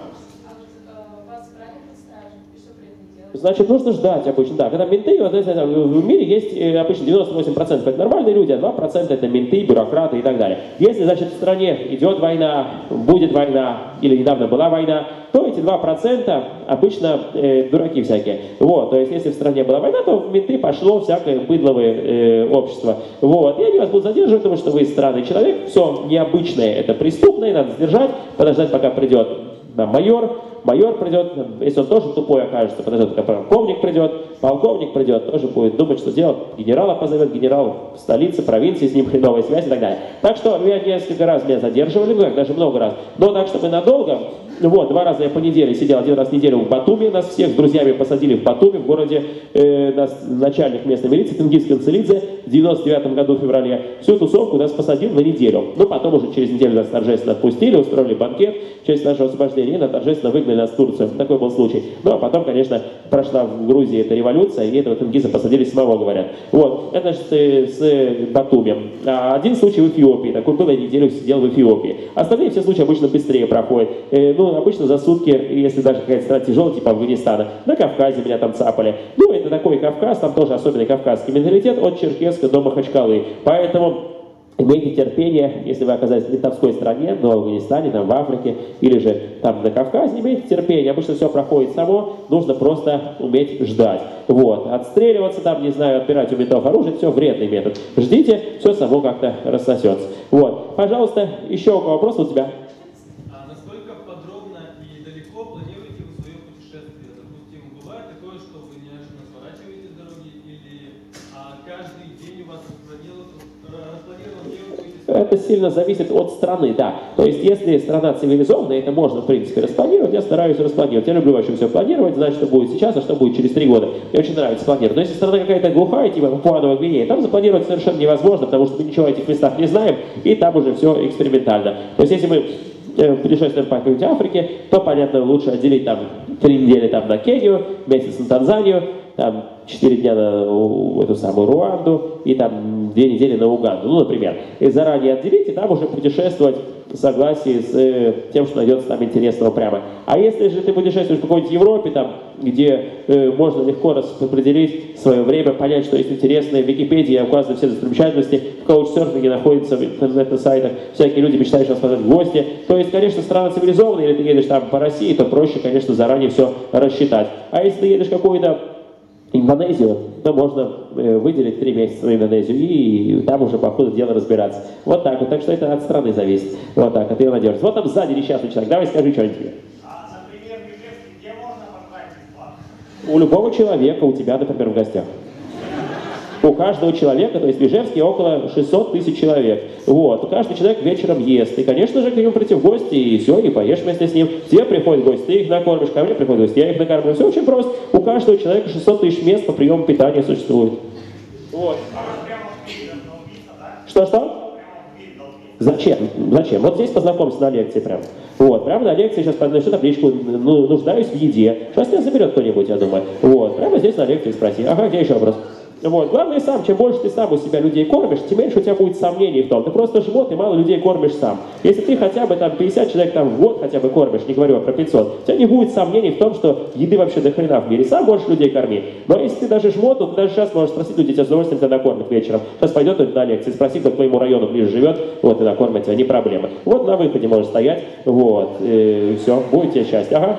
Значит, нужно ждать обычно, да. Когда менты, вот, в мире есть обычно девяносто восемь процентов это нормальные люди, а два процента это менты, бюрократы и так далее. Если, значит, в стране идет война, будет война, или недавно была война, то эти два процента обычно э, дураки всякие. Вот, то есть, если в стране была война, то в менты пошло всякое быдловое э, общество. Вот, и они вас будут задерживать, потому что вы странный человек, все необычное, это преступное, надо сдержать, подождать, пока придет да, майор. Майор придет, если он тоже тупой окажется, подождет, пока полковник придет, полковник придет, тоже будет думать, что делать. Генерала позовет, генерал в столице, провинции, с ним хреновая связь и так далее. Так что меня несколько раз меня задерживали, ну, даже много раз. Но так, чтобы надолго, вот, два раза я по неделе сидел, один раз в неделю в Батуми, нас всех с друзьями посадили в Батуми, в городе, э, нас начальник местной милиции, Тенгиз Канцелидзе, в девяносто девятом году в феврале, всю тусовку нас посадил на неделю. Ну, потом уже через неделю нас торжественно отпустили, устроили банкет в честь нашего освобождения, и нас торжественно выгнали выгнали нас в Турцию. Такой был случай. Ну, а потом, конечно, прошла в Грузии эта революция, и этого тенгиза посадили самого, говорят. Вот, это значит, с Батуми. А один случай в Эфиопии. Такой был, я неделю сидел в Эфиопии. Остальные все случаи обычно быстрее проходят. Э, ну, обычно за сутки, если даже какая-то страна тяжелая, типа Афганистана. На Кавказе меня там цапали. Ну, это такой Кавказ, там тоже особенный кавказский менталитет от Черкесска до Махачкалы. Поэтому имейте терпение, если вы оказались в литовской стране, в Афганистане, там, в Африке, или же там на Кавказе, имейте терпение. Обычно все проходит само, нужно просто уметь ждать. Вот. Отстреливаться там, не знаю, отбирать у ментов оружие, все вредный метод. Ждите, все само как-то рассосется. Вот. Пожалуйста, еще у кого вопрос у тебя? А насколько подробно и далеко планируете вы свое путешествие? Допустим, бывает такое, что вы неожиданно сворачиваете с дороги, или а, каждый день у вас распланирован, распланирован день? Это сильно зависит от страны, да. То есть, если страна цивилизованная, это можно, в принципе, распланировать. Я стараюсь распланировать. Я люблю вообще все планировать, знать, что будет сейчас, а что будет через три года. Мне очень нравится планировать. Но если страна какая-то глухая, типа Папуа-Новая Гвинея, там запланировать совершенно невозможно, потому что мы ничего о этих местах не знаем, и там уже все экспериментально. То есть, если мы путешествуем по какой-нибудь Африке, то, понятно, лучше отделить там три недели там, на Кению, месяц на Танзанию, там четыре дня на эту самую Руанду и там две недели на Уганду, ну, например. И заранее отделить, и там уже путешествовать в согласии с э, тем, что найдется там интересного прямо. А если же ты путешествуешь в какой-нибудь Европе, там, где э, можно легко распределить свое время, понять, что есть интересное, в Википедии указаны все достопримечательности, в каучсерфинге находится в интернет-сайтах, всякие люди мечтают сейчас позвать в гости. То есть, конечно, страна цивилизованная, или ты едешь там по России, то проще, конечно, заранее все рассчитать. А если ты едешь в какую-то Индонезию, то можно э, выделить три месяца на Индонезию и, и там уже по ходу дела разбираться. Вот так вот. Так что это от страны зависит. Вот так, от ее надежности. Вот там сзади несчастный человек. Давай скажи что-нибудь тебе. А, например, в Ижевске где можно потратить бесплатно? У любого человека, у тебя, например, в гостях. У каждого человека, то есть в Ижевске около шестисот тысяч человек. Вот. Каждый человек вечером ест. И, конечно же, к нему прийти в гости, и все, и поешь вместе с ним. Тебе приходят гости, ты их накормишь, ко мне приходят гости, я их накормлю. Все очень просто. У каждого человека шестьсот тысяч мест по приему питания существует. Вот. Что-что? Зачем? Зачем? Вот здесь познакомься на лекции прям. Вот, прямо на лекции сейчас подношу табличку, ну, нуждаюсь в еде. Сейчас тебя заберет кто-нибудь, я думаю. Вот, прямо здесь на лекции спроси. Ага, где еще вопрос? Вот. Главное сам, чем больше ты сам у себя людей кормишь, тем меньше у тебя будет сомнений в том. Ты просто жмот и мало людей кормишь сам. Если ты хотя бы там пятьдесят человек там в год хотя бы кормишь, не говорю про пятьсот, у тебя не будет сомнений в том, что еды вообще до хрена в мире. Сам больше людей корми. Но если ты даже жмот, то ты даже сейчас можешь спросить людей, тебя с удовольствием тебя накормят вечером. Сейчас пойдет он на лекции, спроси, кто к твоему району ближе живет, вот, и накормят тебя, не проблема. Вот на выходе можешь стоять, вот, и все, будет тебе счастье. Ага.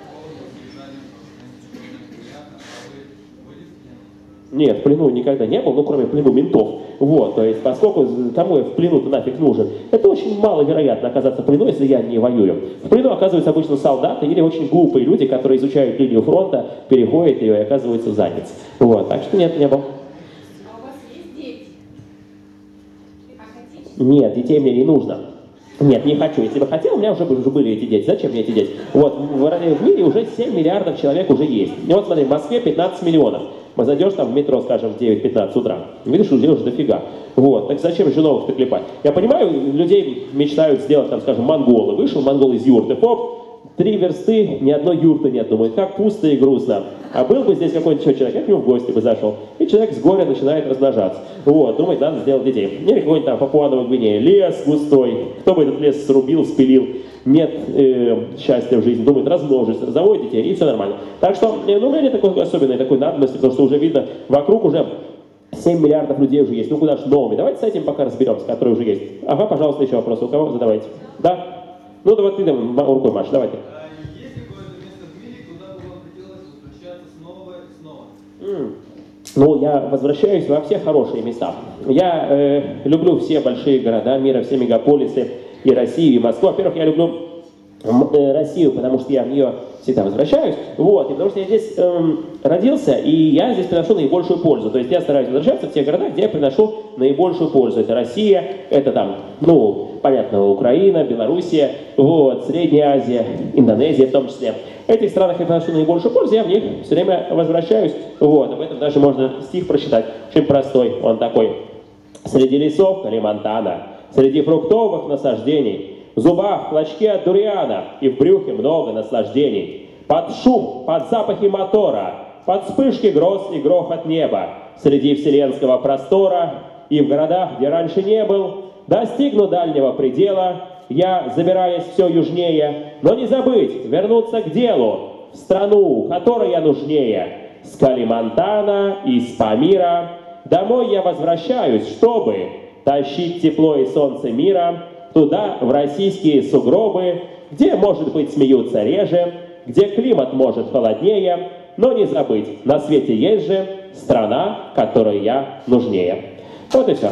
Нет, в плену никогда не был, ну, кроме плену ментов. Вот, то есть, поскольку кому я в плену-то нафиг нужен, это очень маловероятно оказаться в плену, если я не воюю. В плену оказываются обычно солдаты или очень глупые люди, которые изучают линию фронта, переходят ее и оказываются в заднице. Вот, так что нет, не был. А у вас есть дети? А хотите? Нет, детей мне не нужно. Нет, не хочу. Если бы хотел, у меня уже, уже были эти дети. Зачем мне эти дети? Вот, в, в мире уже семь миллиардов человек уже есть. И вот смотри, в Москве пятнадцать миллионов. Зайдешь там в метро, скажем, в девять-пятнадцать утра, видишь, людей уже дофига. Вот, так зачем же новых-то клепать? Я понимаю, людей мечтают сделать, там, скажем, монголы. Вышел монгол из юрты, хоп, три версты, ни одной юрты нет. Думает, как пусто и грустно. А был бы здесь какой-нибудь человек, я к нему в гости бы зашел. И человек с горя начинает размножаться. Вот, думает, надо сделать детей. Или какой-нибудь там Папуа-Новая Гвинея, лес густой. Кто бы этот лес срубил, спилил. Нет э, счастья в жизни, думает, размножится, заводит детей, и все нормально. Так что, э, ну, у меня нет такой особенной такой надобности, потому что уже видно, вокруг уже семь миллиардов людей уже есть. Ну, куда же новыми? Давайте с этим пока разберемся, которые уже есть. Ага, пожалуйста, еще вопросы. У кого? Задавайте. Да? Ну, давай ты там рукой машешь, давайте. А есть какое-то место в мире, куда бы вам хотелось возвращаться снова и снова? Mm. Ну, я возвращаюсь во все хорошие места. Я э, люблю все большие города мира, все мегаполисы, и Россию, и Москву. Во-первых, я люблю э, Россию, потому что я в нее всегда возвращаюсь. Вот, и потому что я здесь эм, родился, и я здесь приношу наибольшую пользу. То есть я стараюсь возвращаться в те города, где я приношу наибольшую пользу. Это Россия, это там, ну, понятно, Украина, Белоруссия, вот, Средняя Азия, Индонезия в том числе. В этих странах я приношу наибольшую пользу, я в них все время возвращаюсь. Вот, об этом даже можно стих прочитать, очень простой, он такой. Среди лесов Калимантана, среди фруктовых насаждений, В зубах клочки от дуриана и в брюхе много наслаждений. Под шум, под запахи мотора, под вспышки гроз и грохот неба, среди вселенского простора и в городах, где раньше не был, достигну дальнего предела, я забираюсь все южнее, но не забыть вернуться к делу, в страну, которой я нужнее. С Калимантана, из Памира, домой я возвращаюсь, чтобы тащить тепло и солнце мира туда, в российские сугробы, где, может быть, смеются реже, где климат может холоднее, но не забыть, на свете есть же страна, которой я нужнее. Вот и все.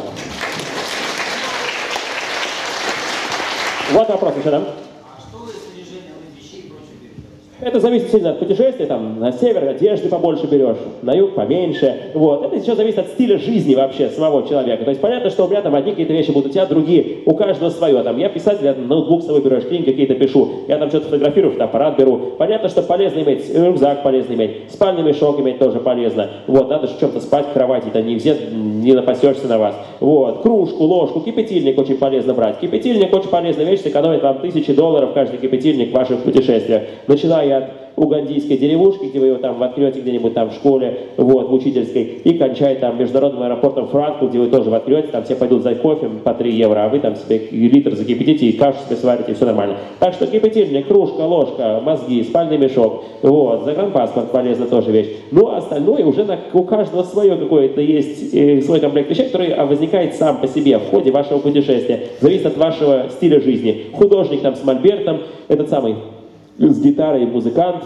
Вот вопрос еще, да? А что вы снаряжение вещей и прочее берете? Это зависит сильно от путешествия, там на север одежды побольше берешь, на юг поменьше. Вот. Это еще зависит от стиля жизни вообще самого человека. То есть понятно, что у меня там одни какие-то вещи будут, у тебя другие, у каждого свое. Там, я писатель, я ноутбук с собой беру, книги какие-то пишу, я там что-то фотографирую, фотоаппарат беру. Понятно, что полезно иметь рюкзак, полезно иметь, спальный мешок иметь тоже полезно. Вот, надо же в чем-то спать в кровати, то не все не напасешься на вас. Вот, кружку, ложку, кипятильник очень полезно брать. Кипятильник очень полезная вещь, сэкономит вам тысячи долларов каждый кипятильник в ваших путешествиях. Начиная от угандийской деревушки, где вы его там воткнете где-нибудь там в школе, вот, в учительской, и кончая там международным аэропортом Франкфурт, где вы тоже воткнете, там все пойдут за кофе по три евро, а вы там себе литр закипятите и кашу себе сварите, и все нормально. Так что кипятильник, кружка, ложка, мозги, спальный мешок, вот, загранпаспорт полезно тоже вещь. Ну, а остальное уже на, у каждого свое какое-то есть, э, свой комплект вещей, который возникает сам по себе в ходе вашего путешествия. Зависит от вашего стиля жизни. Художник там с мольбертом, этот самый с гитарой музыкант,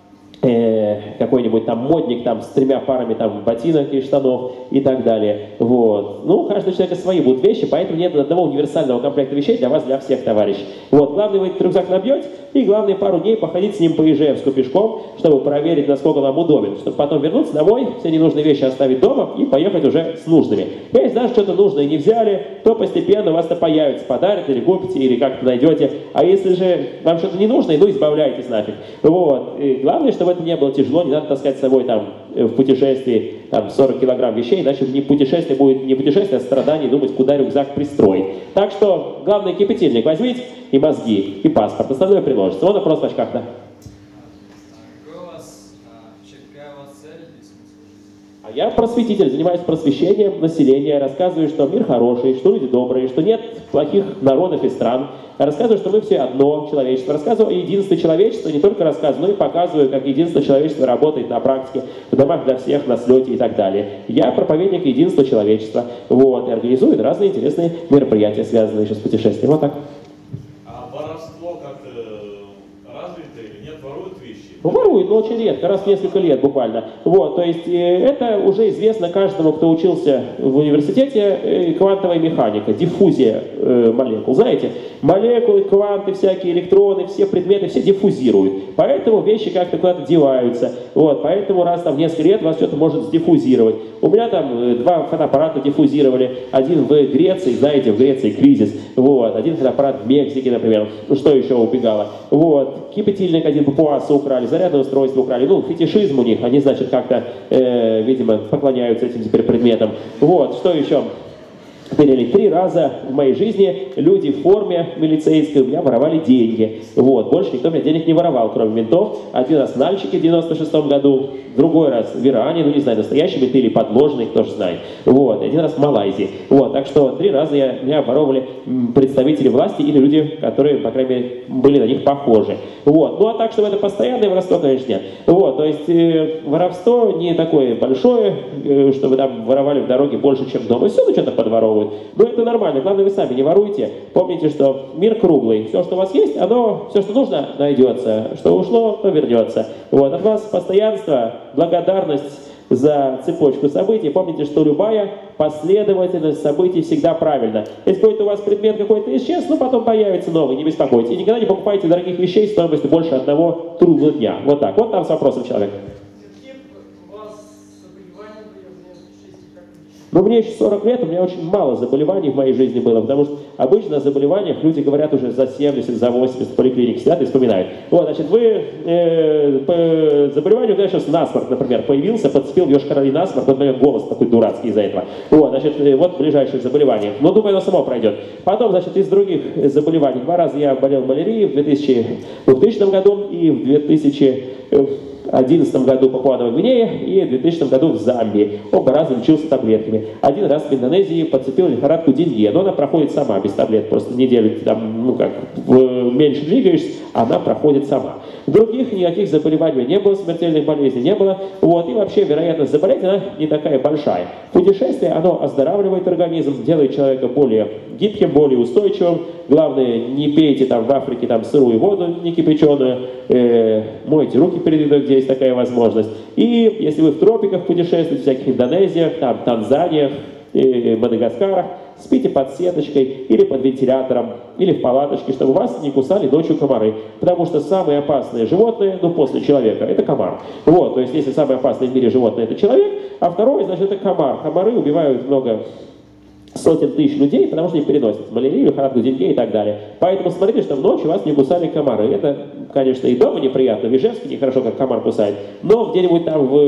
э, какой-нибудь там модник там с тремя парами там ботинок и штанов и так далее. Вот. Ну, у каждого человека свои будут вещи, поэтому нет одного универсального комплекта вещей для вас, для всех, товарищей. Вот. Главное, вы этот рюкзак набьете, и главное, пару дней походить с ним по Ижевску пешком, чтобы проверить, насколько вам удобен, чтобы потом вернуться домой, все ненужные вещи оставить дома и поехать уже с нужными. Если даже что-то нужное не взяли, то постепенно у вас это появится, подарят или купите, или как-то найдете. А если же вам что-то не нужно, ну, избавляйтесь нафиг. Вот. И главное, чтобы это не было тяжело, не надо таскать с собой там в путешествии там, сорок килограмм вещей, иначе не путешествие будет не путешествие, а страдание, думать, куда рюкзак пристроить. Так что, главное, кипятильник возьмите, и мозги, и паспорт. Остальное приложится. Вот вопрос в очках, да? Какой у вас, какая у вас цель и смысл жизни? А я просветитель, занимаюсь просвещением населения, рассказываю, что мир хороший, что люди добрые, что нет плохих народов и стран. Я рассказываю, что мы все одно человечество. Рассказываю о единстве человечества, не только рассказываю, но и показываю, как единство человечества работает на практике, в домах для всех, на слете и так далее. Я проповедник единства человечества. Вот, и организую разные интересные мероприятия, связанные еще с путешествием. Вот так. А воровство как-то развито или нет? Воруют вещи? Ну, воруют, но очень редко, раз в несколько лет буквально. Вот, то есть э, это уже известно каждому, кто учился в университете, э, квантовая механика, диффузия э, молекул. Знаете, молекулы, кванты, всякие электроны, все предметы, все диффузируют. Поэтому вещи как-то куда-то деваются. Вот, поэтому раз там в несколько лет вас что-то может сдиффузировать. У меня там э, два фотоаппарата диффузировали. Один в Греции, знаете, в Греции кризис. Вот, один фотоаппарат в Мексике, например. Ну, что еще убегало? Вот, кипятильник один папуасы украли, зарядное устройство украли. Ну, фетишизм у них, они, значит, как-то, э, видимо, поклоняются этим теперь предметам. Вот, что еще? Или три раза в моей жизни люди в форме милицейской у меня воровали деньги. Вот. Больше никто у меня денег не воровал, кроме ментов. Один раз в Нальчике в девяносто шестом году, другой раз в Иране, ну не знаю, настоящий менты или подложный, кто же знает. Вот. Один раз в Малайзии. Вот. Так что три раза я, меня воровали представители власти или люди, которые, по крайней мере, были на них похожи. Вот. Ну а так, чтобы это постоянное воровство, конечно, нет. Вот. То есть э, воровство не такое большое, э, чтобы там воровали в дороге больше, чем дома. Все, ну что-то подворовывают. Но это нормально, главное, вы сами не воруйте. Помните, что мир круглый. Все, что у вас есть, оно, все, что нужно, найдется. Что ушло, то вернется. Вот. От вас постоянство, благодарность за цепочку событий. Помните, что любая последовательность событий всегда правильна. Если какой-то у вас предмет какой-то исчез, ну потом появится новый, не беспокойтесь. И никогда не покупайте дорогих вещей стоимостью больше одного трудного дня. Вот так. Вот там с вопросом человек. Но мне еще сорок лет, у меня очень мало заболеваний в моей жизни было, потому что обычно о заболеваниях люди говорят уже за семьдесят, за восемьдесят, в поликлинике сидят и вспоминают. Вот, значит, вы, э, по заболеванию, у меня сейчас насморк, например, появился, подцепил в Йошкар-Оле насморк, вот у меня голос такой дурацкий из-за этого. Вот, значит, э, вот ближайшее заболевание. Но думаю, оно само пройдет. Потом, значит, из других заболеваний. Два раза я болел малярией в двухтысячном году и в две тысячи одиннадцатом году в Папуа-Новой Гвинее и в двухтысячном году в Замбии. Оба раза лечился таблетками. Один раз в Индонезии подцепил лихорадку Денье, но она проходит сама, без таблеток. Просто неделю там, ну как, меньше двигаешься, она проходит сама. Других никаких заболеваний не было, смертельных болезней не было. Вот, и вообще вероятность заболеть, она не такая большая. Путешествие, оно оздоравливает организм, делает человека более гибким, более устойчивым. Главное, не пейте там в Африке там сырую воду, не кипяченую, э, мойте руки перед едой, где есть такая возможность. И если вы в тропиках путешествуете, в всяких Индонезиях, там, Танзаниях, э, Мадагаскарах, спите под сеточкой или под вентилятором, или в палаточке, чтобы вас не кусали ночью комары. Потому что самые опасные животные, ну, после человека, это комар. Вот, то есть, если самое опасное в мире животное, это человек, а второе, значит, это комар. Комары убивают много сотен тысяч людей, потому что не переносят малярию, лихорадку Денье и так далее. Поэтому смотрите, что в ночь вас не кусали комары. Это, конечно, и дома неприятно, в Ижевске нехорошо, как комар кусает, но где-нибудь там в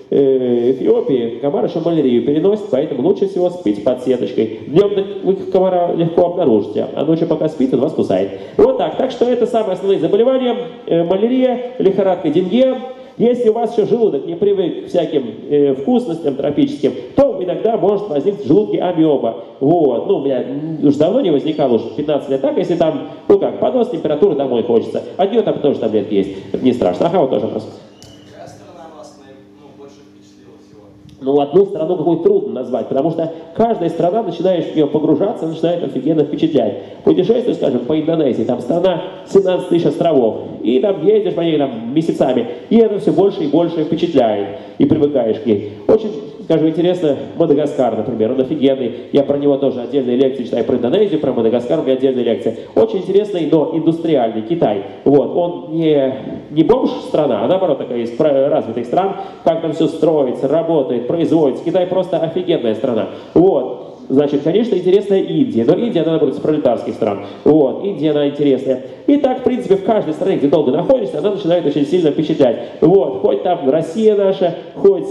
э, Эфиопии комар еще малярию переносит, поэтому лучше всего спить под сеточкой. Днем вы комара легко обнаружите, а ночью пока спит, он вас кусает. Вот так. Так что это самые основные заболевания. Э, малярия, лихорадка Денье. Если у вас еще желудок не привык к всяким э, вкусностям тропическим, то иногда может возникнуть в желудке амеба. Вот. Ну, у меня уже давно не возникало, уже пятнадцать лет так, если там, ну как, поднос температуры домой хочется. От нее там тоже таблетки есть, это не страшно. Ага, вот тоже вопрос. Какая страна вас ну, больше впечатлила всего? Ну, одну страну какую трудно назвать, потому что каждая страна, начинаешь в нее погружаться, начинает офигенно впечатлять. Путешествие, скажем, по Индонезии, там страна семнадцать тысяч островов, и там ездишь по ней там, месяцами, и это все больше и больше впечатляет, и привыкаешь к ней. Очень, скажем, интересно Мадагаскар, например, он офигенный, я про него тоже отдельные лекции читаю, про Индонезию, про Мадагаскар, у меня отдельные лекции. Очень интересный, но индустриальный Китай. Вот, он не, не бомж-страна, а наоборот, такая из развитых стран, как там все строится, работает, производится. Китай просто офигенная страна. Вот. Значит, конечно, интересная Индия, но Индия, она, наоборот, из пролетарских стран. Вот, Индия, она интересная. И так, в принципе, в каждой стране, где долго находишься, она начинает очень сильно впечатлять. Вот, хоть там Россия наша, хоть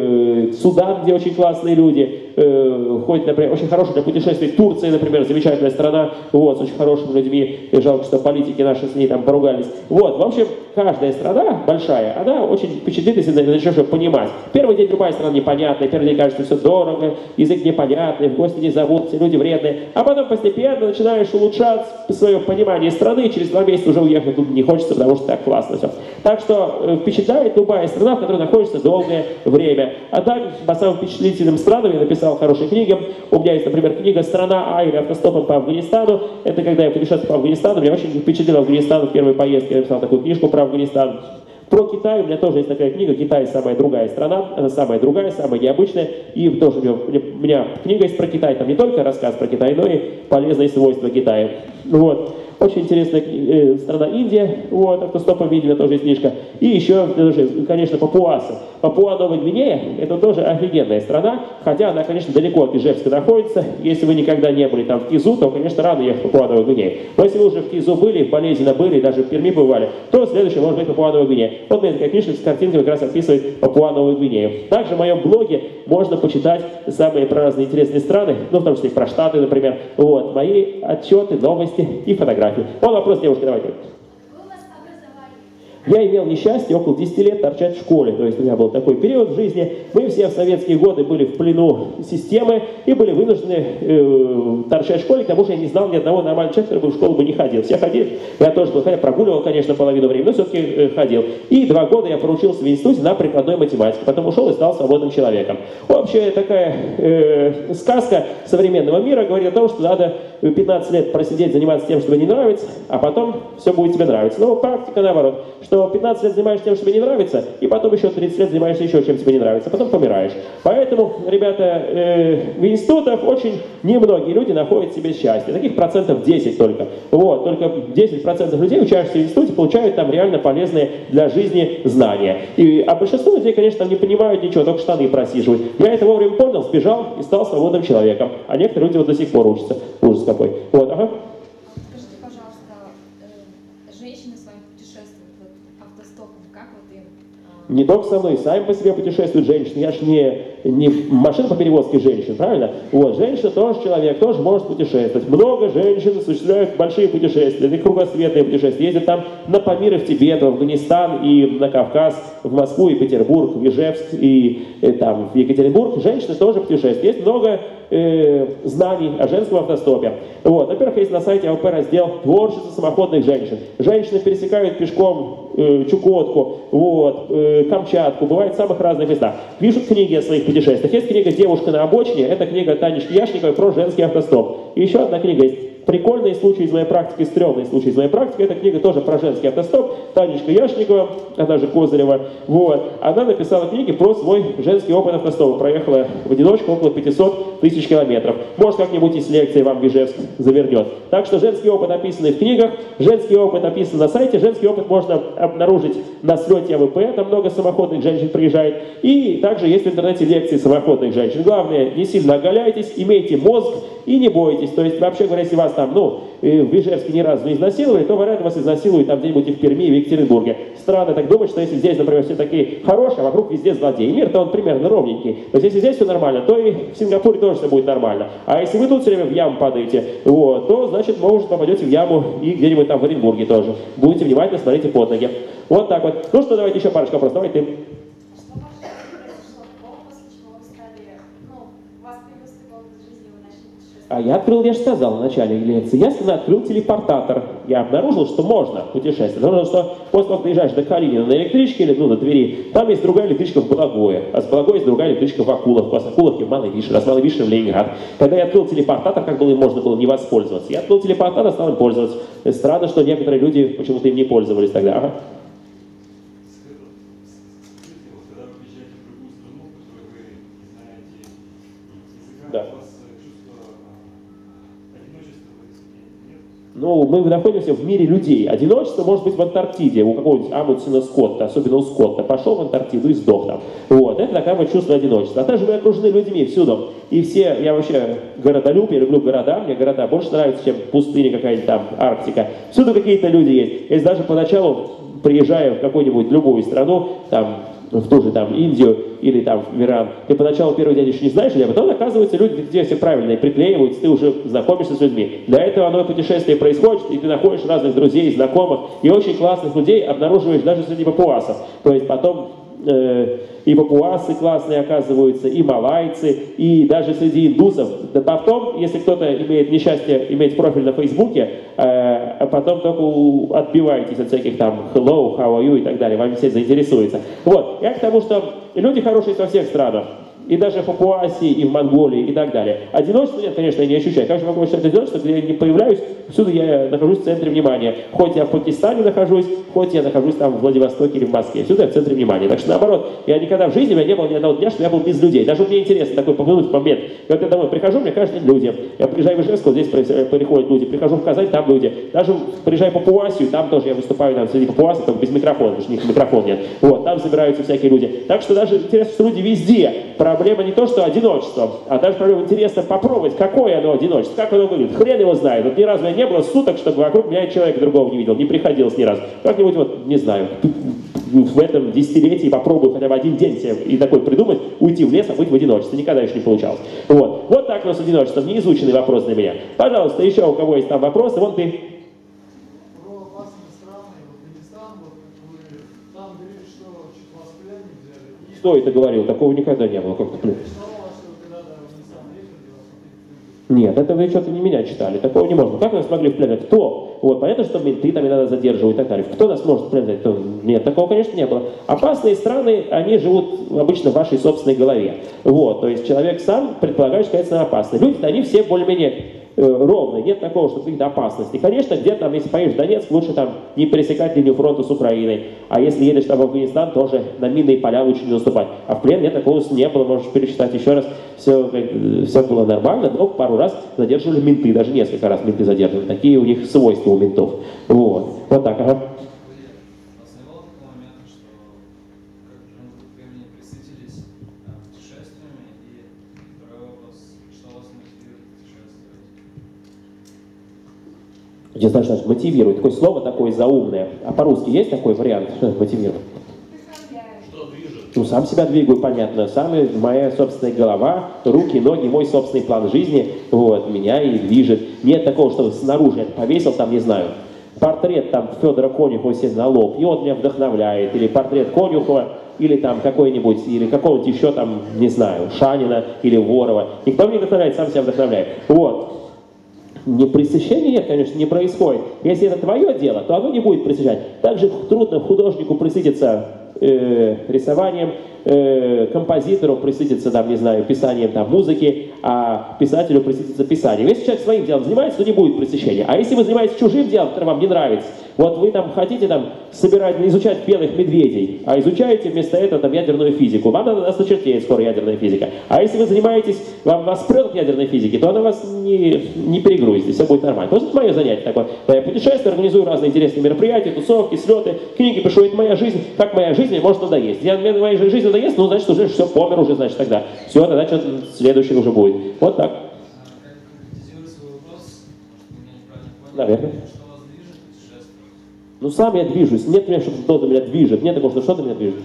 э, Судан, где очень классные люди, э, хоть, например, очень хорошая для путешествий Турция, например, замечательная страна, вот, с очень хорошими людьми, и жалко, что политики наши с ней там поругались. Вот, в общем, каждая страна большая, она очень впечатлит, если начнешь ее понимать. Первый день любая страна непонятная, первый день кажется все дорого, язык непонятный, в гости не зовут, все люди вредные, а потом постепенно начинаешь улучшать свое понимание страны, и через два месяца уже уехать тут не хочется, потому что так классно все. Так что э, впечатляет любая страна, в которой находишься долгое время. А так, по самым впечатлительным странам я написал хорошие книги. У меня есть, например, книга «Страна А» или «Автостопом по Афганистану». Это когда я путешествую по Афганистану, меня очень впечатлил Афганистан в первой поездке, я написал такую книжку про Афганистан. Про Китай у меня тоже есть такая книга «Китай – самая другая страна», она самая другая, самая необычная, и тоже у меня, у меня книга есть про Китай, там не только рассказ про Китай, но и полезные свойства Китая. Вот. Очень интересная э, страна Индия, вот, автостопом видео тоже есть книжка. И еще, конечно, папуасы. Папуа-Новая Гвинея – это тоже офигенная страна, хотя она, конечно, далеко от Ижевска находится. Если вы никогда не были там в Кизу, то, конечно, рано ехать в Папуа-Новую Гвинею. Но если вы уже в Кизу были, в Болезино были, даже в Перми бывали, то следующее может быть Папуа-Новая Гвинея. Вот у меня такая книжка с картинкой как раз описывает Папуа-Новую Гвинею. Также в моем блоге можно почитать самые про разные интересные страны, ну, в том числе про Штаты, например. Вот, мои отчеты, новости и фотографии. Вот вопрос, девушка, давайте. Какое у вас образование? Я имел несчастье около десяти лет торчать в школе, то есть у меня был такой период в жизни. Мы все в советские годы были в плену системы и были вынуждены э, торчать в школе, потому что я не знал ни одного нормального человека, который бы в школу бы не ходил. Все ходили, я тоже был, хотя прогуливал, конечно, половину времени, но все-таки э, ходил. И два года я проучился в институте на прикладной математике, потом ушел и стал свободным человеком. Вообще такая э, сказка современного мира говорит о том, что надо пятнадцать лет просидеть, заниматься тем, что тебе не нравится, а потом все будет тебе нравиться. Но практика наоборот, что пятнадцать лет занимаешься тем, что тебе не нравится, и потом еще тридцать лет занимаешься еще чем тебе не нравится, а потом помираешь. Поэтому, ребята, э, в институтах очень немногие люди находят себе счастье. Таких процентов десять только. Вот, только десять процентов людей, учащихся в институте, получают там реально полезные для жизни знания. И, а большинство людей, конечно, там не понимают ничего, только штаны просиживают. Я это вовремя понял, сбежал и стал свободным человеком. А некоторые люди вот до сих пор учатся. Ужас какой. Вот, ага. Скажите, пожалуйста, э, женщины с вами путешествуют вот, автостопом, как вот им? э, Не только со мной, сами по себе путешествуют женщины. Я ж не, не машина по перевозке женщин, правильно? Вот, женщина тоже человек, тоже может путешествовать. Много женщин осуществляют большие путешествия, это кругосветные путешествия. Ездят там на Памир, в Тибет, в Афганистан, и на Кавказ, в Москву, и Петербург, в Ижевск, и, и там в Екатеринбург. Женщины тоже путешествуют. Есть много э, знаний о женском автостопе. Вот. Во-первых, есть на сайте АОП раздел «Творчество самоходных женщин». Женщины пересекают пешком э, Чукотку, вот, э, Камчатку, бывает в самых разных местах. Пишут книги о своих путешествиях. Есть книга «Девушка на обочине», это книга Танечки Яшниковой про женский автостоп. И еще одна книга есть. Прикольные случаи из моей практики, стрёмные случаи из моей практики. Эта книга тоже про женский автостоп. Танечка Яшникова, она же Козырева, вот. Она написала книги про свой женский опыт автостопа. Проехала в одиночку около пятисот тысяч километров. Может, как-нибудь из лекции вам в Ижевск завернет. Так что женский опыт описан в книгах, женский опыт описан на сайте. Женский опыт можно обнаружить на слете АВП, там много самоходных женщин приезжает. И также есть в интернете лекции самоходных женщин. Главное, не сильно оголяйтесь, имейте мозг и не бойтесь. То есть, вообще говоря, если вас там, ну, в Ижевске ни разу не изнасиловали, то вряд ли вас изнасилуют там где-нибудь и в Перми, и в Екатеринбурге. Странно так думать, что если здесь, например, все такие хорошие, а вокруг везде злодеи. Мир-то он примерно ровненький. То есть, если здесь все нормально, то и в Сингапуре тоже все будет нормально. А если вы тут все время в яму падаете, вот, то, значит, может, попадете в яму и где-нибудь там в Оренбурге тоже. Будете внимательно, смотрите под ноги. Вот так вот. Ну что, давайте еще парочку вопросов. Давай ты. Что ваше произошло такого, после чего вы стали, ну, у вас появился такой опыт жизни, вы начали путешествовать? А я открыл, я же сказал в начале лекции, я сказал, открыл телепортатор. Я обнаружил, что можно путешествовать. Потому что после того, как доезжаешь до Калинина на электричке или ну, на Твери, там есть другая электричка в Балагое, а с Балагое есть другая электричка в Акуловку, а с Акуловки в Малый Вишер, а с Малой Вишера в Ленинград. Когда я открыл телепортатор, как было им можно было не воспользоваться? Я открыл телепортатор, стал им пользоваться. Странно, что некоторые люди почему-то им не пользовались тогда. Ага. Да. Ну, мы находимся в мире людей. Одиночество может быть в Антарктиде, у какого-нибудь Амундсена Скотта, особенно у Скотта. Пошел в Антарктиду и сдох там. Вот, это такое вот чувство одиночества. А также мы окружены людьми всюду. И все, я вообще городолюб, я люблю города, мне города больше нравятся, чем пустыня какая-нибудь там, Арктика. Всюду какие-то люди есть. Если даже поначалу, приезжая в какую-нибудь любую страну, там, в ту же там Индию или там в Иран, ты поначалу первый день еще не знаешь, а потом оказывается люди где все правильно приклеиваются, ты уже знакомишься с людьми. Для этого оно путешествие происходит, и ты находишь разных друзей, знакомых, и очень классных людей обнаруживаешь даже среди папуасов. То есть потом э, и папуасы классные оказываются, и малайцы, и даже среди индусов. Да потом, если кто-то имеет несчастье иметь профиль на Фейсбуке, э, потом только отбиваетесь от всяких там hello, how are you и так далее, вам все заинтересуется. Вот, я к тому, что люди хорошие во всех странах. И даже в Папуасии, и в Монголии, и так далее. Одиночество нет, конечно, я не ощущаю. Как же могу ощущать одиночество, где я не появляюсь, всюду я нахожусь в центре внимания. Хоть я в Пакистане нахожусь, хоть я нахожусь там в Владивостоке или в Москве. Всюду я в центре внимания. Так что наоборот, я никогда в жизни, у меня не было ни одного дня, что я был без людей. Даже мне интересно такой поглянуть момент. Когда я домой прихожу, мне каждый день люди. Я приезжаю в Ижевск, вот здесь приходят люди. Прихожу в Казань, там люди. Даже приезжаю в Папуасию, там тоже я выступаю там, среди папуасов, только без микрофона, потому что у них микрофон нет. Вот, там собираются всякие люди. Так что даже интересно, что люди везде. Проблема не то, что одиночество, а даже проблема интересно попробовать, какое оно одиночество, как оно выглядит. Хрен его знает. Вот ни разу я не было суток, чтобы вокруг меня человека другого не видел. Не приходилось ни разу. Как-нибудь вот, не знаю, в этом десятилетии попробую хотя бы один день себе и такой придумать, уйти в лес, а быть в одиночестве. Никогда еще не получалось. Вот, вот так у нас одиночество. Неизученный вопрос для меня. Пожалуйста, еще у кого есть там вопросы, вон ты. Про опасные страны, Афганистан, вот вы там говорили, что чуть вас в плен не взяли. Кто это говорил? Такого никогда не было. Как-то плюс. Нет, это вы что-то не меня читали, такого не можно. Как нас могли в плен взять? Кто? Вот, понятно, что менты там иногда задерживают и так далее. Кто нас может в плен взять? Нет, такого, конечно, не было. Опасные страны, они живут обычно в вашей собственной голове. Вот, то есть человек сам предполагает, что это опасно. Люди-то, они все более-менее ровный, нет такого, что каких-то опасностей. Конечно, где-то там, если поедешь в Донецк, лучше там не пересекать линию фронта с Украиной. А если едешь там в Афганистан, тоже на минные поля лучше не наступать. А в плен нет, такого не было, можешь пересчитать еще раз. Все, все было нормально, но пару раз задерживали менты, даже несколько раз менты задерживали. Такие у них свойства у ментов. Вот, вот так, ага. Я знаю, что значит мотивирует. Такое слово такое заумное. А по-русски есть такой вариант? Мотивирует. Что движет? Ну, сам себя двигаю, понятно. Сам, моя собственная голова, руки, ноги, мой собственный план жизни, вот, меня и движет. Нет такого, что снаружи я повесил, там, не знаю, портрет там Федора Конюхова себе на лоб, и он меня вдохновляет. Или портрет Конюхова, или там какой-нибудь, или какого-нибудь еще там, не знаю, Шанина или Ворова. Никто меня не вдохновляет, сам себя вдохновляет. Вот. Не пресыщение нет, конечно, не происходит. Если это твое дело, то оно не будет пресыщать. Также трудно художнику пресытиться э, рисованием, э, композитору пресытиться, там, не знаю, писанием там, музыки, а писателю пресытиться писанием. Если человек своим делом занимается, то не будет пресыщения. А если вы занимаетесь чужим делом, которое вам не нравится, вот вы там хотите там собирать, изучать белых медведей, а изучаете вместо этого там ядерную физику, вам надо осточертеть скоро ядерная физика. А если вы занимаетесь, вам вас прет к ядерной физике, то она вас не, не перегрузит, все будет нормально. Просто это мое занятие такое. Я путешествую, организую разные интересные мероприятия, тусовки, слеты, книги пишу, это моя жизнь, как моя жизнь может надоесть. Я, мне моя жизнь надоест, ну значит уже все, помер уже, значит тогда. Все, тогда что-то следующее уже будет. Вот так. Наверное. Ну сам я движусь, нет меня, что кто-то меня движет, нет такого, что что-то меня движет.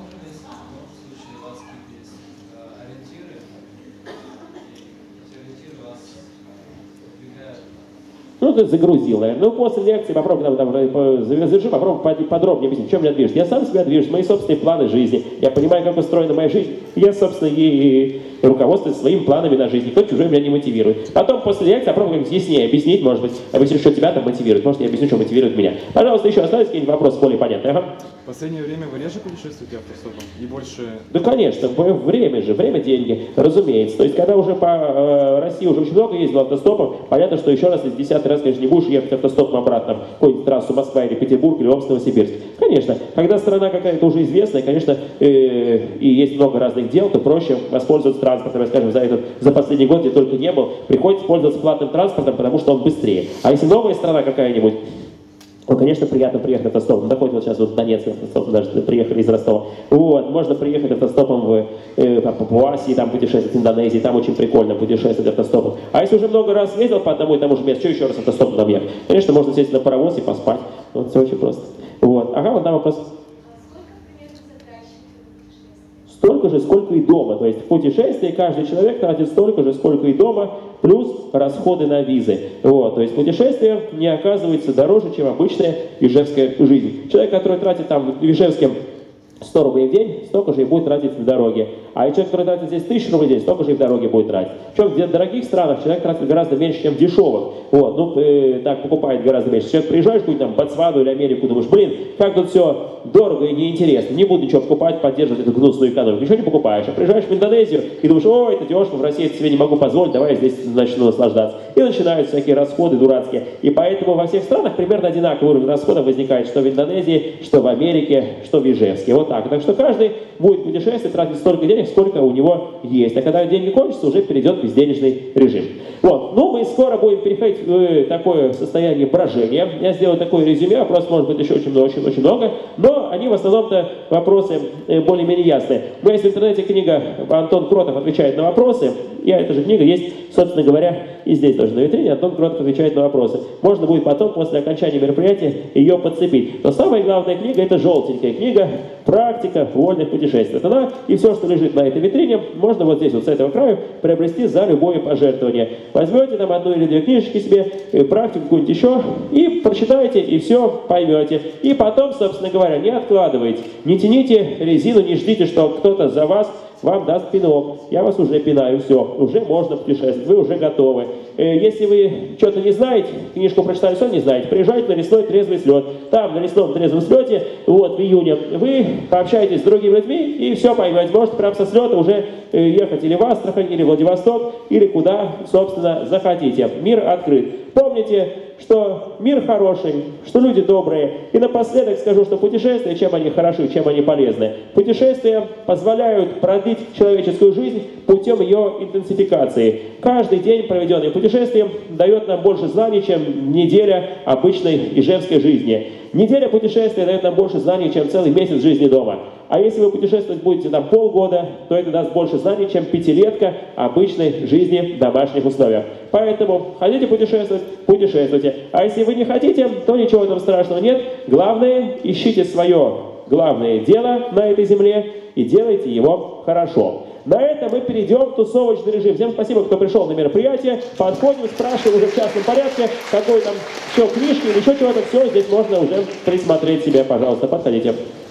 Ну, ты загрузил, наверное. Ну, после лекции попробуй, там, там, заверши, попробуй подробнее объяснить, чем меня движет. Я сам себя движу, мои собственные планы жизни. Я понимаю, как устроена моя жизнь. Я, собственно, и руководствуюсь своими планами на жизнь. Никто чужой меня не мотивирует. Потом, после лекции, попробуй как-нибудь яснее объяснить, может быть, объяснить, что тебя там мотивирует. Может, я объясню, что мотивирует меня. Пожалуйста, еще остались какие-нибудь вопросы более понятные? Ага. В последнее время вы реже путешествуете автостопом? И больше... Да, конечно, время же, время, деньги, разумеется. То есть, когда уже по э, России уже очень много ездил автостопом, понятно, что еще раз, если десятый раз, конечно, не будешь ехать автостопом обратно в какую-нибудь трассу Москва или Петербург или Омск, Новосибирск. Конечно, когда страна какая-то уже известная, конечно, э, и есть много разных дел, то проще воспользоваться транспортом. Я, скажем, за, этот, за последний год я только не был, приходится пользоваться платным транспортом, потому что он быстрее. А если новая страна какая-нибудь, ну, конечно, приятно приехать автостопом. Доходит вот сейчас вот в Донецк автостопом, даже приехали из Ростова. Вот, можно приехать автостопом в э, Папуасии, там путешествовать в Индонезии, там очень прикольно путешествовать автостопом. А если уже много раз ездил по одному и тому же месту, что еще раз автостопом там ехать? Конечно, можно сесть на паровоз и поспать. Вот, все очень просто. Вот. Ага, вот там вопрос. Столько же, сколько и дома. То есть в путешествии каждый человек тратит столько же, сколько и дома, плюс расходы на визы. Вот. То есть путешествие не оказывается дороже, чем обычная ижевская жизнь. Человек, который тратит там в Ижевске сто рублей в день, столько же и будет тратить в дороге. А человек, который тратит здесь тысячу рублей в день, столько же и в дороге будет тратить. Причем в дорогих странах человек тратит гораздо меньше, чем в дешевых. Вот, ну, э, так, покупает гораздо меньше. Человек приезжаешь в там Ботсвану или Америку, думаешь, блин, как тут все дорого и неинтересно, не буду ничего покупать, поддерживать эту гнусную экономику. Ничего не покупаешь. А приезжаешь в Индонезию и думаешь, ой, это дешево, в России я себе не могу позволить, давай я здесь начну наслаждаться. И начинаются всякие расходы дурацкие. И поэтому во всех странах примерно одинаковый уровень расходов возникает, что в Индонезии, что в Америке, что в Ижевске. Вот так. Так что каждый будет путешествовать, тратить столько денег, сколько у него есть. А когда деньги кончатся, уже перейдет в безденежный режим. Вот. Ну, мы скоро будем переходить в такое состояние брожения. Я сделаю такое резюме, вопросов может быть еще очень-очень много, но они в основном-то вопросы более-менее ясные. У меня есть в интернете книга «Антон Кротов отвечает на вопросы». И эта же книга есть, собственно говоря, и здесь тоже на витрине. Антон Кротов отвечает на вопросы. Можно будет потом, после окончания мероприятия, ее подцепить. Но самая главная книга – это желтенькая книга «Практика вольных путешествий». Она и все, что лежит на этой витрине, можно вот здесь, вот с этого краю, приобрести за любое пожертвование. Возьмете там одну или две книжечки себе, практику какую-нибудь еще, и прочитаете, и все поймете. И потом, собственно говоря, не откладывайте, не тяните резину, не ждите, что кто-то за вас вам даст пинок. Я вас уже пинаю, все, уже можно путешествовать, вы уже готовы. Если вы что-то не знаете, книжку прочитали, все не знаете, приезжайте на лесной трезвый слет. Там, на лесном трезвом слете, вот, в июне, вы пообщаетесь с другими людьми и все поймете. Можете прямо со слета уже ехать или в Астрахань, или в Владивосток, или куда, собственно, захотите. Мир открыт. Помните, что мир хороший, что люди добрые. И напоследок скажу, что путешествия, чем они хороши, чем они полезны. Путешествия позволяют продлить человеческую жизнь путем ее интенсификации. Каждый день, проведенный путешествием, дает нам больше знаний, чем неделя обычной ижевской жизни. Неделя путешествия дает нам больше знаний, чем целый месяц жизни дома. А если вы путешествовать будете там полгода, то это даст больше знаний, чем пятилетка обычной жизни в домашних условиях. Поэтому хотите путешествовать, путешествуйте. А если вы не хотите, то ничего в этом страшного нет. Главное, ищите свое главное дело на этой земле и делайте его хорошо. На этом мы перейдем в тусовочный режим. Всем спасибо, кто пришел на мероприятие. Подходим, спрашиваем уже в частном порядке, какой там еще книжки или еще чего-то. Все, здесь можно уже присмотреть себе, пожалуйста, подходите.